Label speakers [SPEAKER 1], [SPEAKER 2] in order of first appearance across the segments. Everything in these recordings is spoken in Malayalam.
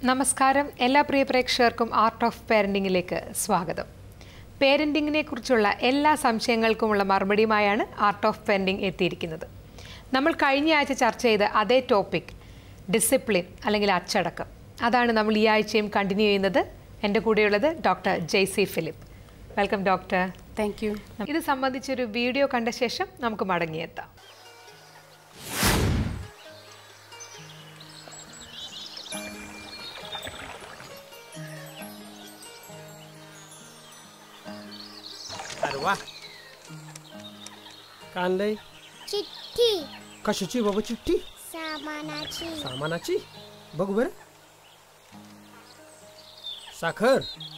[SPEAKER 1] നമസ്കാരം എല്ലാ പ്രിയ പ്രേക്ഷകർക്കും ആർട്ട് ഓഫ് പേരന്റിംഗിലേക്ക് സ്വാഗതം. പേരന്റിംഗിനെ കുറിച്ചുള്ള എല്ലാ സംശയങ്ങൾക്കുമുള്ള മറുപടിയുമായാണ് ആർട്ട് ഓഫ് പേരന്റിംഗ് എത്തിയിരിക്കുന്നത്. നമ്മൾ കഴിഞ്ഞ ആഴ്ച ചർച്ച ചെയ്ത അതേ ടോപ്പിക് ഡിസിപ്ലിൻ അല്ലെങ്കിൽ അച്ചടക്കം, അതാണ് നമ്മൾ ഈ ആഴ്ചയും കണ്ടിന്യൂ ചെയ്യുന്നത്. എൻ്റെ കൂടെയുള്ളത് doctor Jaisy Philip. Welcome doctor.
[SPEAKER 2] Thank you.
[SPEAKER 1] ഇത് സംബന്ധിച്ചൊരു വീഡിയോ കണ്ട ശേഷം നമുക്ക് മടങ്ങിയെത്താം.
[SPEAKER 3] अरे वा, काय आणलंय?
[SPEAKER 4] चिठ्ठी.
[SPEAKER 3] कशाची बाबा चिठ्ठी?
[SPEAKER 4] सामानाची.
[SPEAKER 3] सामानाची? बघू बरं. साखर,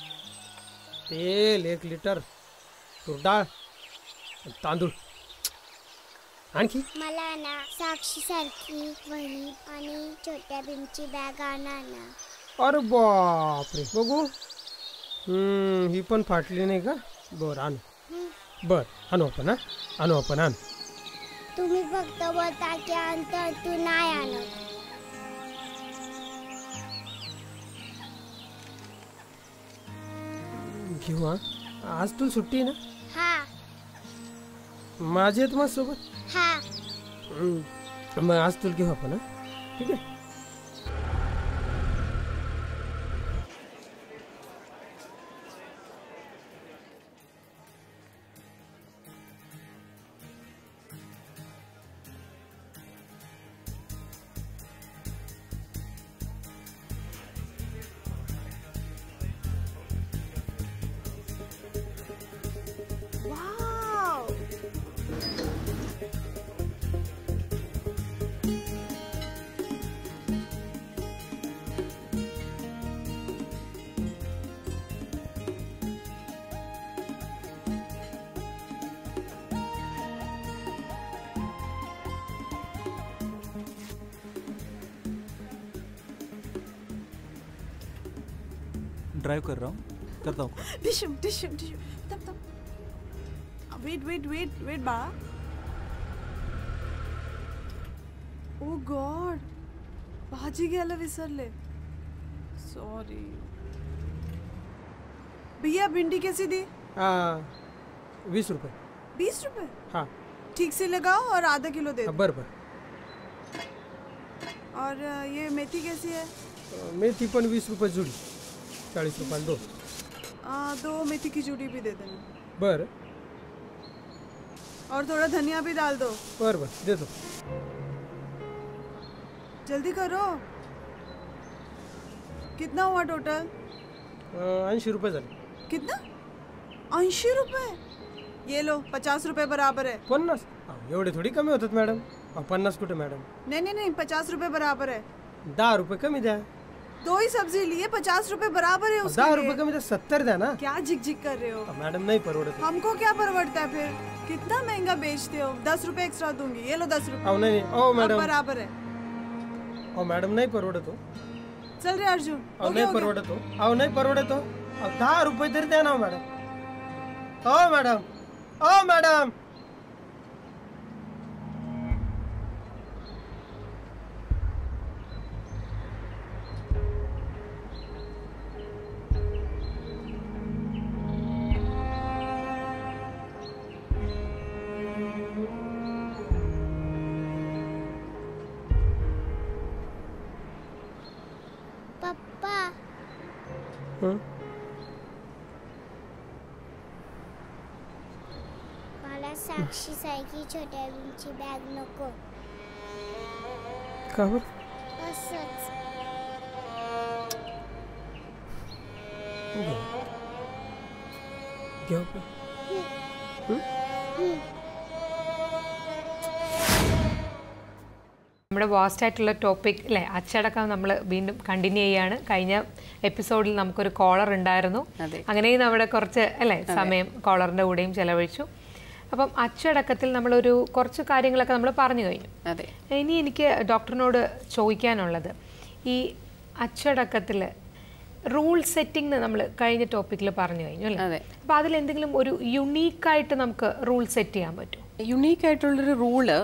[SPEAKER 3] तेल 1 लिटर, तूर डाळ, तांदूळ, आणखी
[SPEAKER 4] मला ना साक्षी सारखी वही आणि छोट्या भीमची बॅग आणा ना.
[SPEAKER 3] अरे बापरे, बघू. ही पण फाटली नाही का? बरं आणू. बर आणू आपण. आणू आपण. आण.
[SPEAKER 4] तुम्ही फक्त बोलता की आणतो, तू नाही आणत.
[SPEAKER 3] घेऊ. आज तुला सुट्टी आहे ना?
[SPEAKER 4] हा
[SPEAKER 3] माझी आहेत मग सोबत.
[SPEAKER 4] हा.
[SPEAKER 3] मग आज तुला घेऊ आपण. ठीक आहे.
[SPEAKER 5] ड्राइव कर रहा हूँ, करता हूँ.
[SPEAKER 2] Tissue tissue tissue. तब वेट वेट वेट वेट बा. ओ गॉड, भाजी घ्यायला विसरले. सॉरी भैया. भिंडी कैसी दी?
[SPEAKER 3] 20 रुपये.
[SPEAKER 2] 20 रुपए?
[SPEAKER 3] हाँ
[SPEAKER 2] ठीक से लगाओ और आधा किलो दे दो.
[SPEAKER 3] बरं बरं.
[SPEAKER 2] और ये मेथी कैसी है?
[SPEAKER 3] मेथी पण 20 रुपये जुडी. 40 रुपयाला 2.
[SPEAKER 2] 2 मेथी की जूड़ी भी दे देना.
[SPEAKER 3] बरं
[SPEAKER 2] और थोड़ा धनिया भी डाल दो.
[SPEAKER 3] बरं बरं देतो.
[SPEAKER 2] जल्दी करो. कितना हुआ टोटल?
[SPEAKER 3] 80 रुपये झाले.
[SPEAKER 2] कितना? 80 रुपए? ये लो 50 रुपए बराबर है.
[SPEAKER 3] 50? एवढे थोडी कमी होतात मॅडम. 50 कुठे मॅडम?
[SPEAKER 2] नहीं 50 रुपए बराबर है.
[SPEAKER 3] 10 रुपये कमी द्या.
[SPEAKER 2] 2 ही सब्जी लिए, 50 रुपए बराबर है उसके
[SPEAKER 3] 10
[SPEAKER 2] लिए.
[SPEAKER 3] रुपये कमी द्या. 70 द्या ना.
[SPEAKER 2] क्या झिक कर रहे हो?
[SPEAKER 3] मॅडम नाही परवडत.
[SPEAKER 2] हमको क्या परवड़ता है फिर? कितना महंगा बेचते हो? 10 रुपए एक्स्ट्रा दूंगी. ये लो 10 रुपए.
[SPEAKER 3] नाही ओ मॅडम.
[SPEAKER 2] बराबर है.
[SPEAKER 3] मॅडम नाही परवडत हो.
[SPEAKER 2] चल रे अर्जुन.
[SPEAKER 3] नाही परवडत हो. नाही परवडत हो. 10 रुपये तरी द्या ना मॅडम. मॅडम. मॅडम.
[SPEAKER 4] पप्पा. मला साक्षी सारखी छोट्या भीमची बॅग नको.
[SPEAKER 3] का बरं?
[SPEAKER 4] असंच.
[SPEAKER 3] घेऊ.
[SPEAKER 1] നമ്മുടെ വാസ്റ്റ് ആയിട്ടുള്ള ടോപ്പിക് അല്ലേ, അച്ചടക്കം നമ്മൾ വീണ്ടും കണ്ടിന്യൂ ചെയ്യാണ്. കഴിഞ്ഞ എപ്പിസോഡിൽ നമുക്കൊരു കോളർ ഉണ്ടായിരുന്നു. അങ്ങനെയും നമ്മുടെ കുറച്ച് അല്ലേ സമയം കോളറിൻ്റെ കൂടെയും ചെലവഴിച്ചു. അപ്പം അച്ചടക്കത്തിൽ നമ്മളൊരു കുറച്ച് കാര്യങ്ങളൊക്കെ നമ്മൾ പറഞ്ഞു കഴിഞ്ഞു. ഇനി എനിക്ക് ഡോക്ടറിനോട് ചോദിക്കാനുള്ളത്, ഈ അച്ചടക്കത്തിൽ റൂൾ സെറ്റിംഗ് നമ്മൾ കഴിഞ്ഞ ടോപ്പിക്കിൽ പറഞ്ഞു കഴിഞ്ഞു അല്ലേ? അപ്പോൾ അതിലെന്തെങ്കിലും ഒരു യുണീക്കായിട്ട് നമുക്ക് റൂൾ സെറ്റ് ചെയ്യാൻ പറ്റും?
[SPEAKER 6] യുണീക്കായിട്ടുള്ളൊരു റൂള്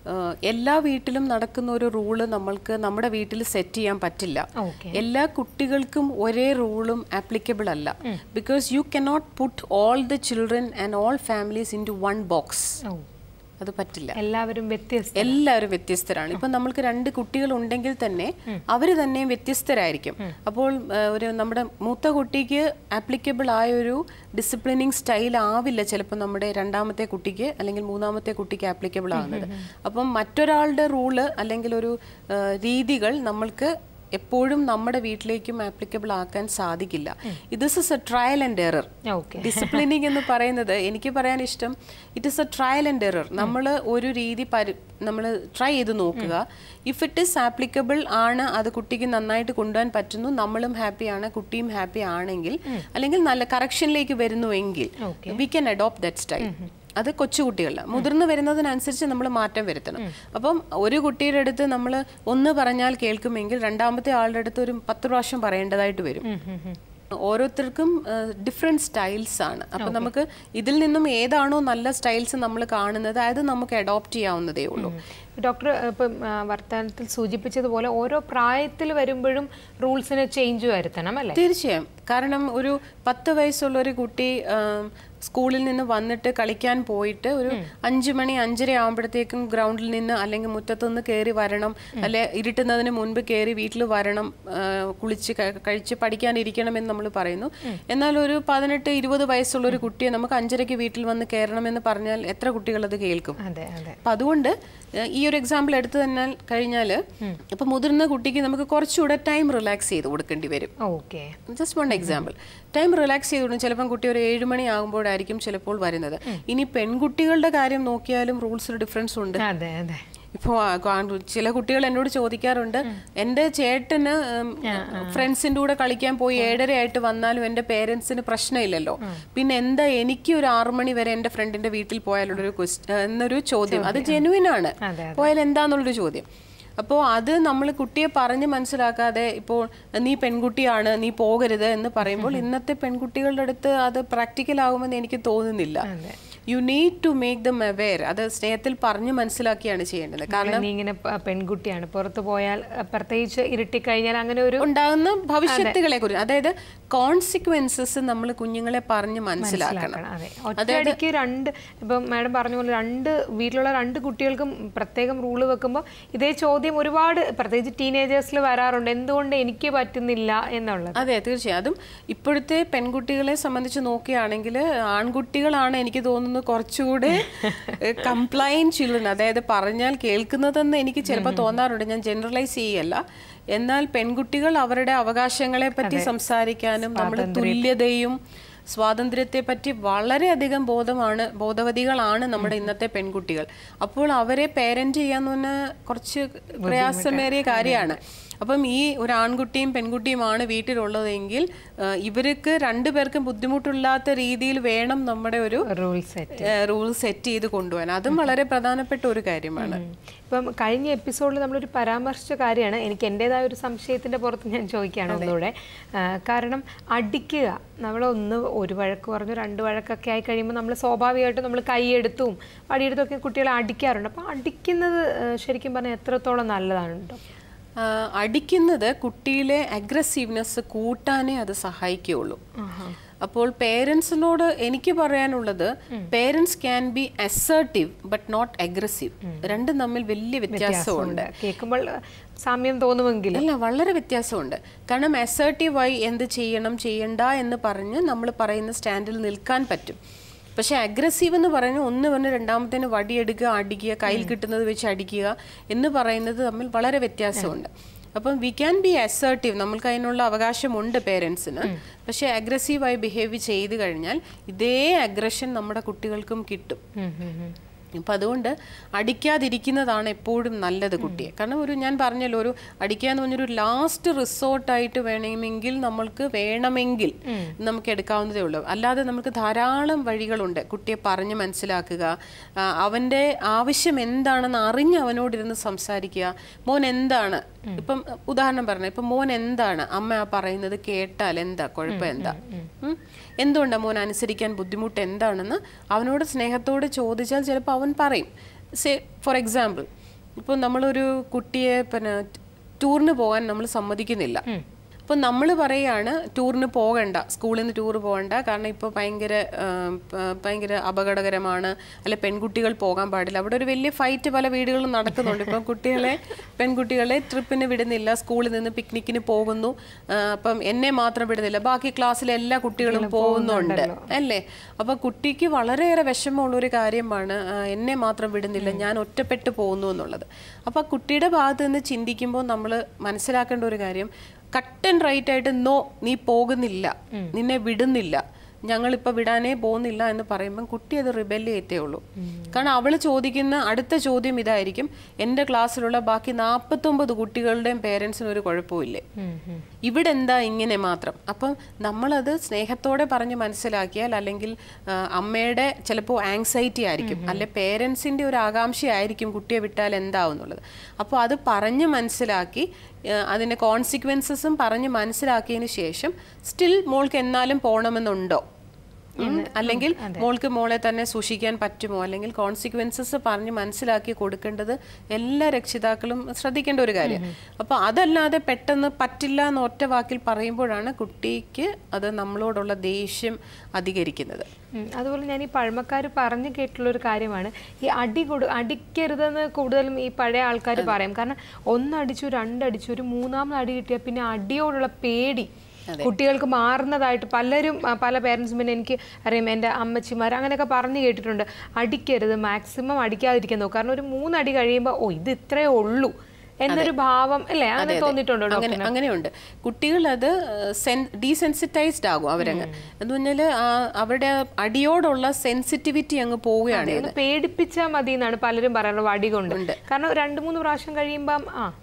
[SPEAKER 6] എല്ലാ വീട്ടിലും നടക്കുന്ന ഒരു റൂള് നമ്മൾക്ക് നമ്മുടെ വീട്ടിൽ സെറ്റ് ചെയ്യാൻ പറ്റില്ല. എല്ലാ കുട്ടികൾക്കും ഒരേ റൂളും ആപ്ലിക്കബിൾ അല്ല. Because you cannot put all the children and all families into one box. അത് പറ്റില്ല. എല്ലാവരും വ്യത്യസ്തരാണ്. ഇപ്പം നമ്മൾക്ക് 2 കുട്ടികൾ ഉണ്ടെങ്കിൽ തന്നെ അവർ തന്നെ വ്യത്യസ്തരായിരിക്കും. അപ്പോൾ ഒരു നമ്മുടെ മൂത്ത കുട്ടിക്ക് ആപ്ലിക്കബിൾ ആയ ഒരു ഡിസിപ്ലിനിങ് സ്റ്റൈൽ ആവില്ല ചിലപ്പോൾ നമ്മുടെ രണ്ടാമത്തെ കുട്ടിക്ക് അല്ലെങ്കിൽ മൂന്നാമത്തെ കുട്ടിക്ക് ആപ്ലിക്കബിൾ ആകുന്നത്. അപ്പം മറ്റൊരാളുടെ റൂള് അല്ലെങ്കിൽ ഒരു രീതികൾ നമ്മൾക്ക് എപ്പോഴും നമ്മുടെ വീട്ടിലേക്കും ആപ്ലിക്കബിൾ ആക്കാൻ സാധിക്കില്ല. This is a trial and error. Disciplining എന്ന് പറയുന്നത് എനിക്ക് പറയാൻ ഇഷ്ടം, it is a trial and error. നമ്മൾ ഒരു രീതി നമ്മൾ ട്രൈ ചെയ്ത് നോക്കുക. ഇഫ് ഇറ്റ് ഈസ് ആപ്ലിക്കബിൾ ആണ്, അത് കുട്ടിക്ക് നന്നായിട്ട് കൊണ്ടുപോകാൻ പറ്റുന്നു, നമ്മളും ഹാപ്പിയാണ്, കുട്ടിയും ഹാപ്പി ആണെങ്കിൽ, അല്ലെങ്കിൽ നല്ല കറക്ഷനിലേക്ക് വരുന്നുവെങ്കിൽ we can adopt that style. അത് കൊച്ചുകുട്ടികളിൽ. മുതിർന്നു വരുന്നതിനനുസരിച്ച് നമ്മൾ മാറ്റം വരുത്തണം. അപ്പം ഒരു കുട്ടിയുടെ അടുത്ത് നമ്മൾ ഒന്ന് പറഞ്ഞാൽ കേൾക്കുമെങ്കിൽ രണ്ടാമത്തെ ആളുടെ അടുത്ത് ഒരു 10 പ്രാവശ്യം പറയേണ്ടതായിട്ട് വരും. ഓരോരുത്തർക്കും ഡിഫറെൻറ്റ് സ്റ്റൈൽസ് ആണ്. അപ്പം നമുക്ക് ഇതിൽ നിന്നും ഏതാണോ നല്ല സ്റ്റൈൽസ് നമ്മൾ കാണുന്നത് അത് നമുക്ക് അഡോപ്റ്റ് ചെയ്യാവുന്നതേ ഉള്ളൂ.
[SPEAKER 1] ഡോക്ടർ ഇപ്പം വർത്തമാനത്തിൽ സൂചിപ്പിച്ചതുപോലെ ഓരോ പ്രായത്തിൽ വരുമ്പോഴും റൂൾസിന് ചേഞ്ച് വരുത്തണം അല്ലേ?
[SPEAKER 6] തീർച്ചയായും. കാരണം ഒരു 10 വയസ്സുള്ള ഒരു കുട്ടി സ്കൂളിൽ നിന്ന് വന്നിട്ട് കളിക്കാൻ പോയിട്ട് ഒരു 5 മണി 5:30 ആകുമ്പോഴത്തേക്കും ഗ്രൗണ്ടിൽ നിന്ന് അല്ലെങ്കിൽ മുറ്റത്തുനിന്ന് കയറി വരണം, അല്ലെ ഇരുട്ടുന്നതിന് മുൻപ് കയറി വീട്ടിൽ വരണം, കുളിച്ച് കഴിച്ച് പഠിക്കാനിരിക്കണമെന്ന് നമ്മൾ പറയുന്നു. എന്നാൽ ഒരു 18-20 വയസ്സുള്ള ഒരു കുട്ടിയെ നമുക്ക് 5:30 വീട്ടിൽ വന്ന് കയറണമെന്ന് പറഞ്ഞാൽ എത്ര കുട്ടികൾ അത് കേൾക്കും? അപ്പൊ അതുകൊണ്ട് ഈ ഒരു എക്സാമ്പിൾ എടുത്തു തന്നെ കഴിഞ്ഞാൽ ഇപ്പൊ മുതിർന്ന കുട്ടിക്ക് നമുക്ക് കുറച്ചുകൂടെ ടൈം റിലാക്സ് ചെയ്ത് കൊടുക്കേണ്ടി വരും. Just one example. Time relax ചെയ്തുകൊണ്ട് ചിലപ്പം കുട്ടി ഒരു 7 മണി ആകുമ്പോഴായിരിക്കും ചിലപ്പോൾ വരുന്നത്. ഇനി പെൺകുട്ടികളുടെ കാര്യം നോക്കിയാലും റൂൾസിൽ ഡിഫറൻസ് ഉണ്ട്. ഇപ്പോൾ ചില കുട്ടികൾ എന്നോട് ചോദിക്കാറുണ്ട്, എൻ്റെ ചേട്ടന് ഫ്രണ്ട്സിൻ്റെ കൂടെ കളിക്കാൻ പോയി 7:30 ആയിട്ട് വന്നാലും എൻ്റെ പേരൻസിന് പ്രശ്നമില്ലല്ലോ, പിന്നെ എന്താ എനിക്ക് ഒരു 6 മണി വരെ എൻ്റെ ഫ്രണ്ടിൻ്റെ വീട്ടിൽ പോയാലുള്ളൊരു എന്നൊരു ചോദ്യം. അത് ജെനുവിൻ ആണ്. പോയാൽ എന്താന്നുള്ളൊരു ചോദ്യം. അപ്പോൾ അത് നമ്മൾ കുട്ടിയെ പറഞ്ഞ് മനസ്സിലാക്കാതെ ഇപ്പോൾ നീ പെൺകുട്ടിയാണ്, നീ പോകരുത് എന്ന് പറയുമ്പോൾ ഇന്നത്തെ പെൺകുട്ടികളുടെ അടുത്ത് അത് പ്രാക്ടിക്കൽ ആകുമെന്ന് എനിക്ക് തോന്നുന്നില്ല. You need to make them aware. അത് സ്നേഹത്തിൽ പറഞ്ഞ് മനസ്സിലാക്കിയാണ് ചെയ്യേണ്ടത്. കാരണം
[SPEAKER 1] നീ ഇങ്ങനെ പെൺകുട്ടിയാണ്, പുറത്തു പോയാൽ പ്രത്യേകിച്ച് ഇരുട്ടിക്കഴിഞ്ഞാൽ അങ്ങനെ ഒരു
[SPEAKER 6] ഉണ്ടാകുന്ന ഭവിഷ്യത്തുകളെ കുറിച്ച്, അതായത് കോൺസിക്വൻസസ് നമ്മൾ കുഞ്ഞുങ്ങളെ പറഞ്ഞ് മനസ്സിലാക്കണം.
[SPEAKER 1] ഒറ്റയടിക്ക് ഇപ്പം മാഡം പറഞ്ഞ പോലെ വീട്ടിലുള്ള 2 കുട്ടികൾക്കും പ്രത്യേകം റൂള് വെക്കുമ്പോൾ ഇതേ ചോദ്യം ഒരുപാട് പ്രത്യേകിച്ച് ടീനേജേഴ്സിൽ വരാറുണ്ട്, എന്തുകൊണ്ട് എനിക്ക് പറ്റുന്നില്ല എന്നുള്ളത്.
[SPEAKER 6] അതെ, തീർച്ചയായും. അതും ഇപ്പോഴത്തെ പെൺകുട്ടികളെ സംബന്ധിച്ച് നോക്കുകയാണെങ്കിൽ ആൺകുട്ടികളാണ് എനിക്ക് തോന്നുന്നു കുറച്ചുകൂടെ കംപ്ലൈന്റ് ചിൽഡ്രൻ, അതായത് പറഞ്ഞാൽ കേൾക്കുന്നതെന്ന് എനിക്ക് ചിലപ്പോൾ തോന്നാറുണ്ട്. ഞാൻ ജനറലൈസ് ചെയ്യല്ല. എന്നാൽ പെൺകുട്ടികൾ അവരുടെ അവകാശങ്ങളെ പറ്റി സംസാരിക്കാനും നമ്മുടെ തുല്യതയും സ്വാതന്ത്ര്യത്തെ പറ്റി വളരെയധികം ബോധവതികളാണ് നമ്മുടെ ഇന്നത്തെ പെൺകുട്ടികൾ. അപ്പോൾ അവരെ പേരന്റ് ചെയ്യാന്ന് പറഞ്ഞാൽ കുറച്ച് പ്രയാസമേറിയ കാര്യമാണ്. അപ്പം ഈ ഒരു ആൺകുട്ടിയും പെൺകുട്ടിയുമാണ് വീട്ടിലുള്ളതെങ്കിൽ ഇവർക്ക് 2 പേർക്കും ബുദ്ധിമുട്ടില്ലാത്ത രീതിയിൽ വേണം നമ്മുടെ ഒരു റൂൾ സെറ്റ് ചെയ്ത് കൊണ്ടുപോകാൻ. അതും വളരെ പ്രധാനപ്പെട്ട ഒരു കാര്യമാണ്.
[SPEAKER 1] ഇപ്പം കഴിഞ്ഞ എപ്പിസോഡിൽ നമ്മളൊരു പരാമർശിച്ച കാര്യമാണ്, എനിക്ക് എൻ്റെതായ ഒരു സംശയത്തിൻ്റെ പുറത്ത് ഞാൻ ചോദിക്കുകയാണ് ഒന്നുകൂടെ. കാരണം അടിക്കുക, ഒരു വഴക്ക് പറഞ്ഞു 2 വഴക്കൊക്കെ ആയി കഴിയുമ്പോൾ നമ്മൾ സ്വാഭാവികമായിട്ടും നമ്മൾ കൈയെടുത്തും വടിയെടുത്തുമൊക്കെ കുട്ടികളെ അടിക്കാറുണ്ട്. അപ്പോൾ അടിക്കുന്നത് ശരിക്കും പറഞ്ഞാൽ എത്രത്തോളം നല്ലതാണുണ്ടോ?
[SPEAKER 6] അടിക്കുന്നത് കുട്ടിയിലെ അഗ്രസീവ്നെസ് കൂട്ടാനേ അത് സഹായിക്കുകയുള്ളൂ. അപ്പോൾ പേരൻസിനോട് എനിക്ക് പറയാനുള്ളത്, parents can be assertive but not aggressive. രണ്ടും തമ്മിൽ വലിയ വ്യത്യാസമുണ്ട്.
[SPEAKER 1] കേൾക്കുമ്പോൾ സാമ്യം തോന്നുമെങ്കിലും
[SPEAKER 6] അല്ല, വളരെ വ്യത്യാസമുണ്ട്. കാരണം അസർട്ടീവായി എന്ത് ചെയ്യണം ചെയ്യണ്ട എന്ന് പറഞ്ഞ് നമ്മൾ പറയുന്ന സ്റ്റാൻഡിൽ നിൽക്കാൻ പറ്റും. പക്ഷെ അഗ്രസീവ് എന്ന് പറയുന്നത് ഒന്ന് പറഞ്ഞ് രണ്ടാമത്തേന് വടിയെടുക്കുക, അടിക്കുക, കയ്യിൽ കിട്ടുന്നത് വെച്ച് അടിക്കുക എന്ന് പറയുന്നത് തമ്മിൽ വളരെ വ്യത്യാസമുണ്ട്. അപ്പം വി ക്യാൻ ബി അസർട്ടീവ്, നമ്മൾക്ക് അതിനുള്ള അവകാശമുണ്ട് പേരൻസിന്. പക്ഷെ അഗ്രസീവായി ബിഹേവ് ചെയ്ത് കഴിഞ്ഞാൽ ഇതേ അഗ്രഷൻ നമ്മുടെ കുട്ടികൾക്കും കിട്ടും. അപ്പം അതുകൊണ്ട് അടിക്കാതിരിക്കുന്നതാണ് എപ്പോഴും നല്ലത് കുട്ടിയെ. കാരണം ഞാൻ പറഞ്ഞല്ലോ, ഒരു അടിക്കുക എന്ന് പറഞ്ഞൊരു ലാസ്റ്റ് റിസോർട്ടായിട്ട് വേണമെങ്കിൽ നമുക്ക് എടുക്കാവുന്നതേ ഉള്ളൂ. അല്ലാതെ നമുക്ക് ധാരാളം വഴികളുണ്ട്. കുട്ടിയെ പറഞ്ഞ് മനസ്സിലാക്കുക, അവൻ്റെ ആവശ്യം എന്താണെന്ന് അറിഞ്ഞ് അവനോടിരുന്ന് സംസാരിക്കുക. മോൻ എന്താണ്, ഇപ്പം ഉദാഹരണം പറഞ്ഞ, ഇപ്പം മോൻ എന്താണ് അമ്മ പറയുന്നത് കേട്ടാൽ എന്താ കുഴപ്പം, എന്തുകൊണ്ടാണ് മോൻ അനുസരിക്കാൻ ബുദ്ധിമുട്ട് എന്താണെന്ന് അവനോട് സ്നേഹത്തോടെ ചോദിച്ചാൽ ചിലപ്പോൾ അവൻ പറയും. ഫോർ എക്സാമ്പിൾ, ഇപ്പോൾ നമ്മളൊരു കുട്ടിയെ പിന്നെ ടൂറിന് പോകാൻ നമ്മൾ സമ്മതിക്കുന്നില്ല. അപ്പോൾ നമ്മൾ പറയുകയാണ് ടൂറിന് പോകണ്ട, സ്കൂളിൽ നിന്ന് ടൂർ പോകണ്ട, കാരണം ഇപ്പോൾ ഭയങ്കര അപകടകരമാണ്, അല്ലെ പെൺകുട്ടികൾ പോകാൻ പാടില്ല. അവിടെ ഒരു വലിയ ഫൈറ്റ് പല വീടുകളിലും നടക്കുന്നുണ്ട്. ഇപ്പം പെൺകുട്ടികളെ ട്രിപ്പിന് വിടുന്നില്ല, സ്കൂളിൽ നിന്ന് പിക്നിക്കിന് പോകുന്നു, അപ്പം എന്നെ മാത്രം വിടുന്നില്ല, ബാക്കി ക്ലാസ്സിലെ എല്ലാ കുട്ടികളും പോകുന്നുണ്ട് അല്ലേ. അപ്പോൾ കുട്ടിക്ക് വളരെയേറെ വിഷമമുള്ളൊരു കാര്യമാണ് എന്നെ മാത്രം വിടുന്നില്ല, ഞാൻ ഒറ്റപ്പെട്ടു പോകുന്നു എന്നുള്ളത്. അപ്പോൾ ആ കുട്ടിയുടെ ഭാഗത്ത് നിന്ന് ചിന്തിക്കുമ്പോൾ നമ്മൾ മനസ്സിലാക്കേണ്ട ഒരു കാര്യം, കട്ട് ആൻഡ് റൈറ്റ് ആയിട്ട് നോ, നീ പോകുന്നില്ല, നിന്നെ വിടുന്നില്ല, ഞങ്ങളിപ്പോൾ വിടാനേ പോകുന്നില്ല എന്ന് പറയുമ്പം കുട്ടി അത് റിബെല്ല് ചെയ്യത്തേ ഉള്ളൂ. കാരണം അവൾ ചോദിക്കുന്ന അടുത്ത ചോദ്യം ഇതായിരിക്കും, എൻ്റെ ക്ലാസ്സിലുള്ള ബാക്കി 49 കുട്ടികളുടെയും പേരൻസിന് ഒരു കുഴപ്പമില്ലേ, ഇവിടെ എന്താ ഇങ്ങനെ മാത്രം. അപ്പം നമ്മളത് സ്നേഹത്തോടെ പറഞ്ഞ് മനസ്സിലാക്കിയാൽ, അല്ലെങ്കിൽ അമ്മയുടെ ചിലപ്പോൾ ആങ്സൈറ്റി ആയിരിക്കും, അല്ലെ പേരൻസിൻ്റെ ഒരു ആകാംക്ഷയായിരിക്കും കുട്ടിയെ വിട്ടാൽ എന്താവുന്നുള്ളത്. അപ്പോൾ അത് പറഞ്ഞ് മനസ്സിലാക്കി അതിൻ്റെ കോൺസിക്വൻസസും പറഞ്ഞ് മനസ്സിലാക്കിയതിന് ശേഷം സ്റ്റിൽ മോൾക്ക് എന്നാലും പോകണമെന്നുണ്ടോ, അല്ലെങ്കിൽ മോൾക്ക് മോളെ തന്നെ സൂക്ഷിക്കാൻ പറ്റുമോ, അല്ലെങ്കിൽ കോൺസിക്വൻസസ് പറഞ്ഞ് മനസ്സിലാക്കി കൊടുക്കേണ്ടത് എല്ലാ രക്ഷിതാക്കളും ശ്രദ്ധിക്കേണ്ട ഒരു കാര്യം. അപ്പോൾ അതല്ലാതെ പെട്ടെന്ന് പറ്റില്ല എന്ന് ഒറ്റ വാക്കിൽ പറയുമ്പോഴാണ് കുട്ടിക്ക് അത് നമ്മളോടുള്ള ദേഷ്യം അധികരിക്കുന്നത്.
[SPEAKER 1] അതുപോലെ ഞാൻ ഈ പഴമക്കാർ പറഞ്ഞു കേട്ടിട്ടുള്ളൊരു കാര്യമാണ്, ഈ അടിക്കരുതെന്ന് കൂടുതലും ഈ പഴയ ആൾക്കാർ പറയും. കാരണം 1 അടിച്ചു 2 അടിച്ചു, ഒരു 3ാമത് അടി കിട്ടിയാൽ പിന്നെ അടിയോടുള്ള പേടി കുട്ടികൾക്ക് മാറുന്നതായിട്ട് പല പേരൻസും, പിന്നെ എനിക്ക് അറിയാം എൻ്റെ അമ്മച്ചിമാർ അങ്ങനെയൊക്കെ പറഞ്ഞു കേട്ടിട്ടുണ്ട്, അടിക്കരുത്, മാക്സിമം അടിക്കാതിരിക്കാൻ നോക്കും. കാരണം ഒരു 3 അടി കഴിയുമ്പോൾ ഇത് ഇത്രയേ ഉള്ളൂ എന്നൊരു ഭാവം അല്ലേ, അങ്ങനെ തോന്നിയിട്ടുണ്ടോ?
[SPEAKER 6] അങ്ങനെയുണ്ട്. കുട്ടികൾ അത് ഡീസെൻസിറ്റൈസ്ഡ് ആകും അവരങ്ങ്. എന്ന് പറഞ്ഞാൽ അവരുടെ അടിയോടുള്ള സെൻസിറ്റിവിറ്റി അങ്ങ് പോവുകയാണ്.
[SPEAKER 1] പേടിപ്പിച്ചാൽ മതി എന്നാണ് പലരും പറയാറുള്ളത് അടി കൊണ്ട്. കാരണം 2-3 പ്രാവശ്യം കഴിയുമ്പം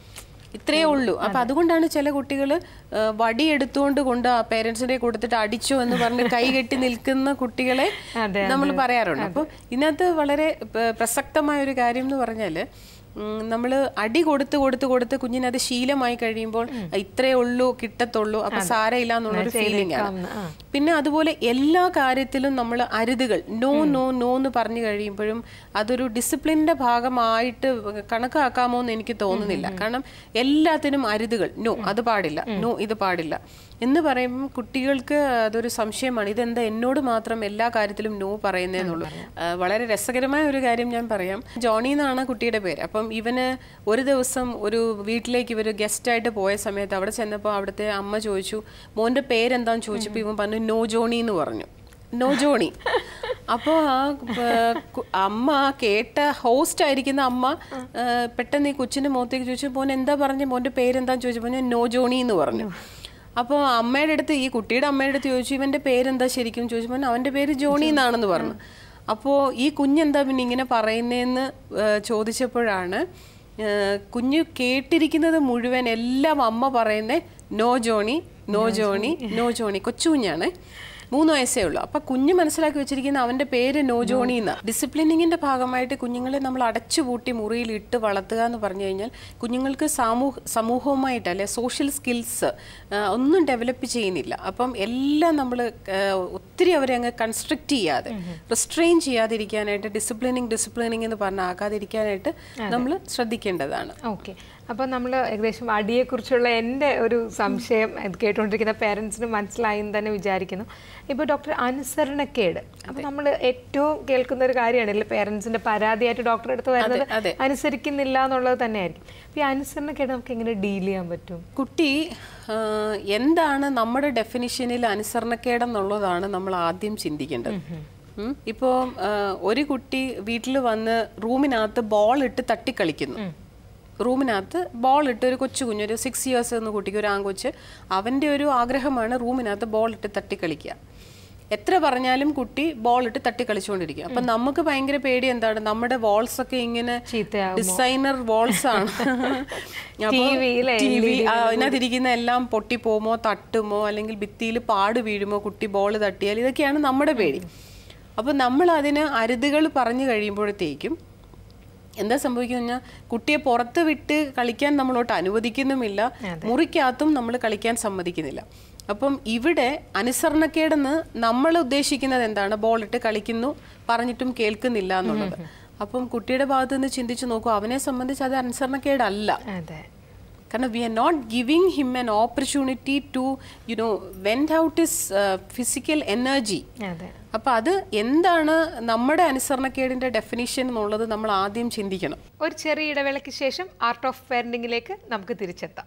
[SPEAKER 6] ഇത്രയേ ഉള്ളൂ. അപ്പൊ അതുകൊണ്ടാണ് ചില കുട്ടികൾ വടി എടുത്തുകൊണ്ട് ആ പേരൻസിനെ കൊടുത്തിട്ട് അടിച്ചു എന്ന് പറഞ്ഞ് കൈ കെട്ടി നിൽക്കുന്ന കുട്ടികളെ നമ്മൾ പറയാറുണ്ട്. അപ്പോൾ ഇതിനകത്ത് വളരെ പ്രസക്തമായ ഒരു കാര്യം എന്ന് പറഞ്ഞാൽ, നമ്മൾ അടി കൊടുത്ത് കുഞ്ഞിനത് ശീലമായി കഴിയുമ്പോൾ ഇത്രയേ ഉള്ളൂ കിട്ടത്തുള്ളൂ, അപ്പൊ സാരയില്ല എന്നുള്ളൊരു ഫീലിംഗ് ആണ്. പിന്നെ അതുപോലെ എല്ലാ കാര്യത്തിലും നമ്മൾ അരുതുകൾ നോ നോ നോ എന്ന് പറഞ്ഞു കഴിയുമ്പോഴും അതൊരു ഡിസിപ്ലിൻ്റെ ഭാഗമായിട്ട് കണക്കാക്കാമോ എന്ന് എനിക്ക് തോന്നുന്നില്ല. കാരണം എല്ലാത്തിനും അരുതുകൾ, നോ അത് പാടില്ല, നോ ഇത് പാടില്ല എന്ന് പറയുമ്പം കുട്ടികൾക്ക് അതൊരു സംശയമാണ്, ഇതെന്താ എന്നോട് മാത്രം എല്ലാ കാര്യത്തിലും നോ പറയുന്നതെന്നുള്ളൂ. വളരെ രസകരമായ ഒരു കാര്യം ഞാൻ പറയാം. ജോണി എന്നാണ് കുട്ടിയുടെ പേര്. അപ്പം ഇവന് ഒരു ദിവസം ഒരു വീട്ടിലേക്ക് ഇവർ ഗസ്റ്റായിട്ട് പോയ സമയത്ത് അവിടെ ചെന്നപ്പോൾ അവിടുത്തെ അമ്മ ചോദിച്ചു, മോൻ്റെ പേരെന്താന്ന് ചോദിച്ചപ്പോൾ ഇവൻ പറഞ്ഞു നോ ജോണി എന്ന് പറഞ്ഞു. No Johnny. അപ്പോൾ ആ അമ്മ കേട്ട ഹോസ്റ്റ് ആയിരിക്കുന്ന അമ്മ പെട്ടെന്ന് ഈ കൊച്ചിൻ്റെ മുഖത്തേക്ക് ചോദിച്ചു, മോൻ എന്താ പറഞ്ഞു, മോൻ്റെ പേരെന്താന്ന് ചോദിച്ചപ്പോൾ ഞാൻ നോ ജോണി എന്ന് പറഞ്ഞു. അപ്പോൾ അമ്മയുടെ അടുത്ത്, ഈ കുട്ടിയുടെ അമ്മയുടെ അടുത്ത് ചോദിച്ചു, ഇവൻ്റെ പേരെന്താ ശരിക്കും ചോദിച്ചപ്പോൾ അവൻ്റെ പേര് ജോണി എന്നാണെന്ന് പറഞ്ഞു. അപ്പോൾ ഈ കുഞ്ഞെന്താ പിന്നെ ഇങ്ങനെ പറയുന്നതെന്ന് ചോദിച്ചപ്പോഴാണ് കുഞ്ഞ് കേട്ടിരിക്കുന്നത് മുഴുവൻ എല്ലാം അമ്മ പറയുന്നേ no Johnny no Johnny no Johnny. കൊച്ചു കുഞ്ഞാണ്, 3 വയസ്സേ ഉള്ളൂ. അപ്പം കുഞ്ഞ് മനസ്സിലാക്കി വെച്ചിരിക്കുന്ന അവൻ്റെ പേര് നോ ജോണി എന്നാണ്. ഡിസിപ്ലിനിങ്ങിൻ്റെ ഭാഗമായിട്ട് കുഞ്ഞുങ്ങളെ നമ്മൾ അടച്ചുപൂട്ടി മുറിയിൽ ഇട്ട് വളർത്തുക എന്ന് പറഞ്ഞു കഴിഞ്ഞാൽ കുഞ്ഞുങ്ങൾക്ക് സമൂഹവുമായിട്ട് അല്ലെ സോഷ്യൽ സ്കിൽസ് ഒന്നും ഡെവലപ്പ് ചെയ്യുന്നില്ല. അപ്പം എല്ലാം നമ്മൾ ഒത്തിരി അവരെ അങ്ങ് കൺസ്ട്രക്റ്റ് ചെയ്യാതെ റിസ്ട്രെയിൻ ചെയ്യാതിരിക്കാനായിട്ട് ഡിസിപ്ലിനിങ് എന്ന് പറഞ്ഞാൽ ആക്കാതിരിക്കാനായിട്ട് നമ്മൾ ശ്രദ്ധിക്കേണ്ടതാണ്.
[SPEAKER 1] ഓക്കെ. അപ്പോൾ നമ്മൾ ഏകദേശം അടിയെക്കുറിച്ചുള്ള എൻ്റെ ഒരു സംശയം കേട്ടുകൊണ്ടിരിക്കുന്ന പേരൻസിന് മനസ്സിലായി എന്ന് തന്നെ വിചാരിക്കുന്നു. ഇപ്പോൾ ഡോക്ടർ അനുസരണക്കേട്, അപ്പോൾ നമ്മൾ ഏറ്റവും കേൾക്കുന്ന ഒരു കാര്യമാണല്ലോ പേരൻസിൻ്റെ പരാതിയായിട്ട് ഡോക്ടറെ അടുത്ത് വരുന്നത് അനുസരിക്കുന്നില്ല എന്നുള്ളത് തന്നെയായിരിക്കും. അപ്പോൾ ഈ അനുസരണക്കേട് നമുക്ക് എങ്ങനെ ഡീൽ ചെയ്യാൻ പറ്റും?
[SPEAKER 6] കുട്ടി എന്താണ് നമ്മുടെ ഡെഫിനിഷനിൽ അനുസരണക്കേടെന്നുള്ളതാണ് നമ്മൾ ആദ്യം ചിന്തിക്കേണ്ടത്. ഇപ്പോൾ ഒരു കുട്ടി വീട്ടിൽ വന്ന് റൂമിനകത്ത് ബോൾ ഇട്ട് തട്ടിക്കളിക്കുന്നു. റൂമിനകത്ത് ബോൾ ഇട്ട് ഒരു കൊച്ചു കുഞ്ഞ്, ഒരു 6 years എന്ന കുട്ടിക്ക്, ഒരു ആൺകൊച്ച്, അവൻ്റെ ഒരു ആഗ്രഹമാണ് റൂമിനകത്ത് ബോൾ ഇട്ട് തട്ടിക്കളിക്കുക. എത്ര പറഞ്ഞാലും കുട്ടി ബോൾ ഇട്ട് തട്ടിക്കളിച്ചുകൊണ്ടിരിക്കുക. അപ്പം നമുക്ക് ഭയങ്കര പേടി എന്താണ്, നമ്മുടെ വാൾസ് ഒക്കെ ഇങ്ങനെ ഡിസൈനർ വാൾസ് ആണ്. അതിനകത്തിരിക്കുന്ന എല്ലാം പൊട്ടിപ്പോമോ, തട്ടുമോ, അല്ലെങ്കിൽ ഭിത്തിയിൽ പാട് വീഴുമോ കുട്ടി ബോൾ തട്ടിയാൽ, ഇതൊക്കെയാണ് നമ്മുടെ പേടി. അപ്പോൾ നമ്മൾ അതിന് അരുതുകൾ പറഞ്ഞു കഴിയുമ്പോഴത്തേക്കും എന്താ സംഭവിക്കുന്ന, കുട്ടിയെ പുറത്ത് വിട്ട് കളിക്കാൻ നമ്മളോട്ട് അനുവദിക്കുന്നുമില്ല, മുറിക്കകത്തും നമ്മൾ കളിക്കാൻ സമ്മതിക്കുന്നില്ല. അപ്പം ഇവിടെ അനുസരണക്കേടെന്ന് നമ്മൾ ഉദ്ദേശിക്കുന്നത് എന്താണ്, ബോളിട്ട് കളിക്കുന്നു പറഞ്ഞിട്ടും കേൾക്കുന്നില്ല എന്നുള്ളത്. അപ്പം കുട്ടിയുടെ ഭാഗത്ത് നിന്ന് ചിന്തിച്ച് നോക്കൂ, അവനെ സംബന്ധിച്ച് അത് അനുസരണക്കേടല്ല.
[SPEAKER 1] അതെ.
[SPEAKER 6] കാരണം we are not giving him an opportunity to vent out his physical energy. അപ്പൊ അത് എന്താണ് നമ്മുടെ അനുസരണക്കേടിന്റെ ഡെഫിനിഷൻ എന്നുള്ളത് നമ്മൾ ആദ്യം ചിന്തിക്കണം.
[SPEAKER 1] ഒരു ചെറിയ ഇടവേളയ്ക്ക് ശേഷം ആർട്ട് ഓഫ് പാരന്റിംഗിലേക്ക് നമുക്ക് തിരിച്ചെത്താം.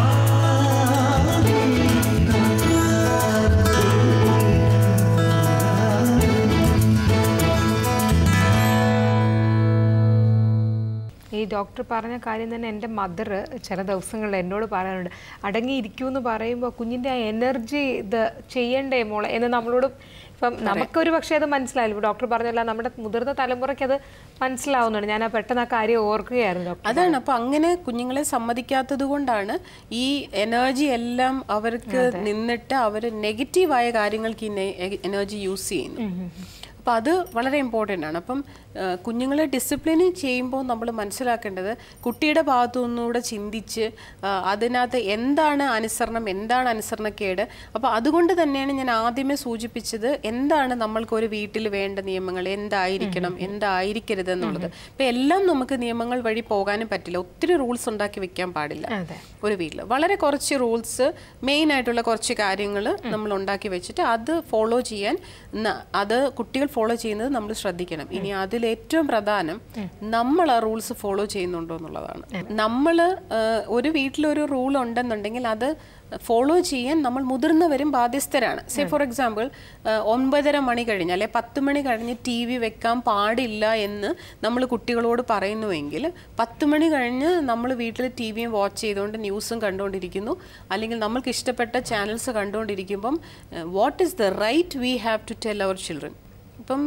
[SPEAKER 1] ഈ ഡോക്ടർ പറഞ്ഞ കാര്യം തന്നെ എൻ്റെ മദർ ചില ദിവസങ്ങളിൽ എന്നോട് പറയാറുണ്ട്, അടങ്ങിയിരിക്കൂ എന്ന് പറയുമ്പോൾ കുഞ്ഞിൻ്റെ ആ എനർജി ഇത് ചെയ്യണ്ടേ മോളെ എന്ന് നമ്മളോട്. ഇപ്പം നമുക്കൊരു പക്ഷേ അത് മനസ്സിലായില്ല, ഇപ്പോൾ ഡോക്ടർ പറഞ്ഞല്ല നമ്മുടെ മുതിർന്ന തലമുറയ്ക്ക് അത് മനസ്സിലാവുന്നുണ്ട്. ഞാൻ പെട്ടെന്ന് ആ കാര്യം ഓർക്കുകയായിരുന്നു ഡോക്ടർ.
[SPEAKER 6] അതാണ്. അപ്പം അങ്ങനെ കുഞ്ഞുങ്ങളെ സമ്മതിക്കാത്തത് കൊണ്ടാണ് ഈ എനർജി എല്ലാം അവർക്ക് നിന്നിട്ട് അവർ നെഗറ്റീവായ കാര്യങ്ങൾക്ക് ഈ എനർജി യൂസ് ചെയ്യുന്നു. അപ്പം അത് വളരെ ഇമ്പോർട്ടൻ്റ് ആണ്. അപ്പം കുഞ്ഞുങ്ങളെ ഡിസിപ്ലിനിങ് ചെയ്യുമ്പോൾ നമ്മൾ മനസ്സിലാക്കേണ്ടത് കുട്ടിയുടെ ഭാഗത്തു നിന്നുകൂടെ ചിന്തിച്ച് അതിനകത്ത് എന്താണ് അനുസരണം, എന്താണ് അനുസരണക്കേട്. അപ്പോൾ അതുകൊണ്ട് തന്നെയാണ് ഞാൻ ആദ്യമേ സൂചിപ്പിച്ചത് എന്താണ് നമ്മൾക്ക് ഒരു വീട്ടിൽ വേണ്ട നിയമങ്ങൾ, എന്തായിരിക്കണം എന്തായിരിക്കരുത് എന്നുള്ളത്. ഇപ്പം എല്ലാം നമുക്ക് നിയമങ്ങൾ വഴി പോകാനും പറ്റില്ല. ഒത്തിരി റൂൾസ് ഉണ്ടാക്കി വെക്കാൻ പാടില്ല ഒരു വീട്ടിൽ. വളരെ കുറച്ച് റൂൾസ്, മെയിൻ ആയിട്ടുള്ള കുറച്ച് കാര്യങ്ങൾ നമ്മൾ ഉണ്ടാക്കി വെച്ചിട്ട് അത് ഫോളോ ചെയ്യാൻ, അത് കുട്ടികൾ ഫോളോ ചെയ്യുന്നത് നമ്മൾ ശ്രദ്ധിക്കണം. ഇനി അതിൽ ഏറ്റവും പ്രധാനം നമ്മൾ ആ റൂൾസ് ഫോളോ ചെയ്യുന്നുണ്ടോ എന്നുള്ളതാണ്. നമ്മൾ ഒരു വീട്ടിലൊരു റൂൾ ഉണ്ടെന്നുണ്ടെങ്കിൽ അത് ഫോളോ ചെയ്യാൻ നമ്മൾ മുതിർന്നവരും ബാധ്യസ്ഥരാണ്. സേ ഫോർ എക്സാമ്പിൾ 9:30 മണി കഴിഞ്ഞ് അല്ലെ 10 മണി കഴിഞ്ഞ് TV വെക്കാൻ പാടില്ല എന്ന് നമ്മൾ കുട്ടികളോട് പറയുന്നുവെങ്കിൽ 10 മണി കഴിഞ്ഞ് നമ്മൾ വീട്ടിൽ TVയും വാച്ച് ചെയ്തുകൊണ്ട് ന്യൂസും കണ്ടുകൊണ്ടിരിക്കുന്നു, അല്ലെങ്കിൽ നമ്മൾക്ക് ഇഷ്ടപ്പെട്ട ചാനൽസ് കണ്ടുകൊണ്ടിരിക്കുമ്പം what is the right we have to tell our children. ഇപ്പം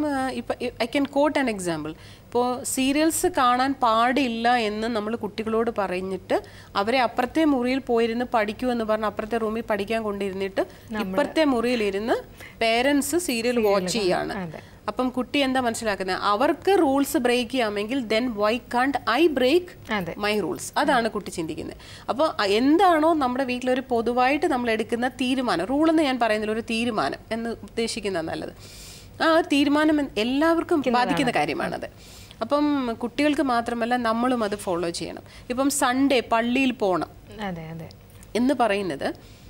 [SPEAKER 6] I can quote an example. ഇപ്പോൾ സീരിയൽസ് കാണാൻ പാടില്ല എന്ന് നമ്മൾ കുട്ടികളോട് പറഞ്ഞിട്ട് അവരെ അപ്പുറത്തെ മുറിയിൽ പോയിരുന്ന് പഠിക്കൂ എന്ന് പറഞ്ഞ് അപ്പുറത്തെ റൂമിൽ പഠിക്കാൻ കൊണ്ടിരുന്നിട്ട് ഇപ്പുറത്തെ മുറിയിലിരുന്ന് പേരൻസ് സീരിയൽ വാച്ച് ചെയ്യാണ്. അപ്പം കുട്ടി എന്താ മനസ്സിലാക്കുന്നത്? അവർക്ക് റൂൾസ് ബ്രേക്ക് ചെയ്യാമെങ്കിൽ then why can't I break my rules? അതാണ് കുട്ടി ചിന്തിക്കുന്നത്. അപ്പോൾ എന്താണോ നമ്മുടെ വീട്ടിലൊരു പൊതുവായിട്ട് നമ്മൾ എടുക്കുന്ന തീരുമാനം, റൂളെന്ന് ഞാൻ പറയുന്നില്ല, ഒരു തീരുമാനം എന്ന് ഉദ്ദേശിക്കുന്നത് നല്ലത്. ആ തീരുമാനം എല്ലാവർക്കും ബാധിക്കുന്ന കാര്യമാണത്. അപ്പം കുട്ടികൾക്ക് മാത്രമല്ല നമ്മളും അത് ഫോളോ ചെയ്യണം. ഇപ്പം സൺഡേ പള്ളിയിൽ പോകണം എന്ന് പറയുന്നത്,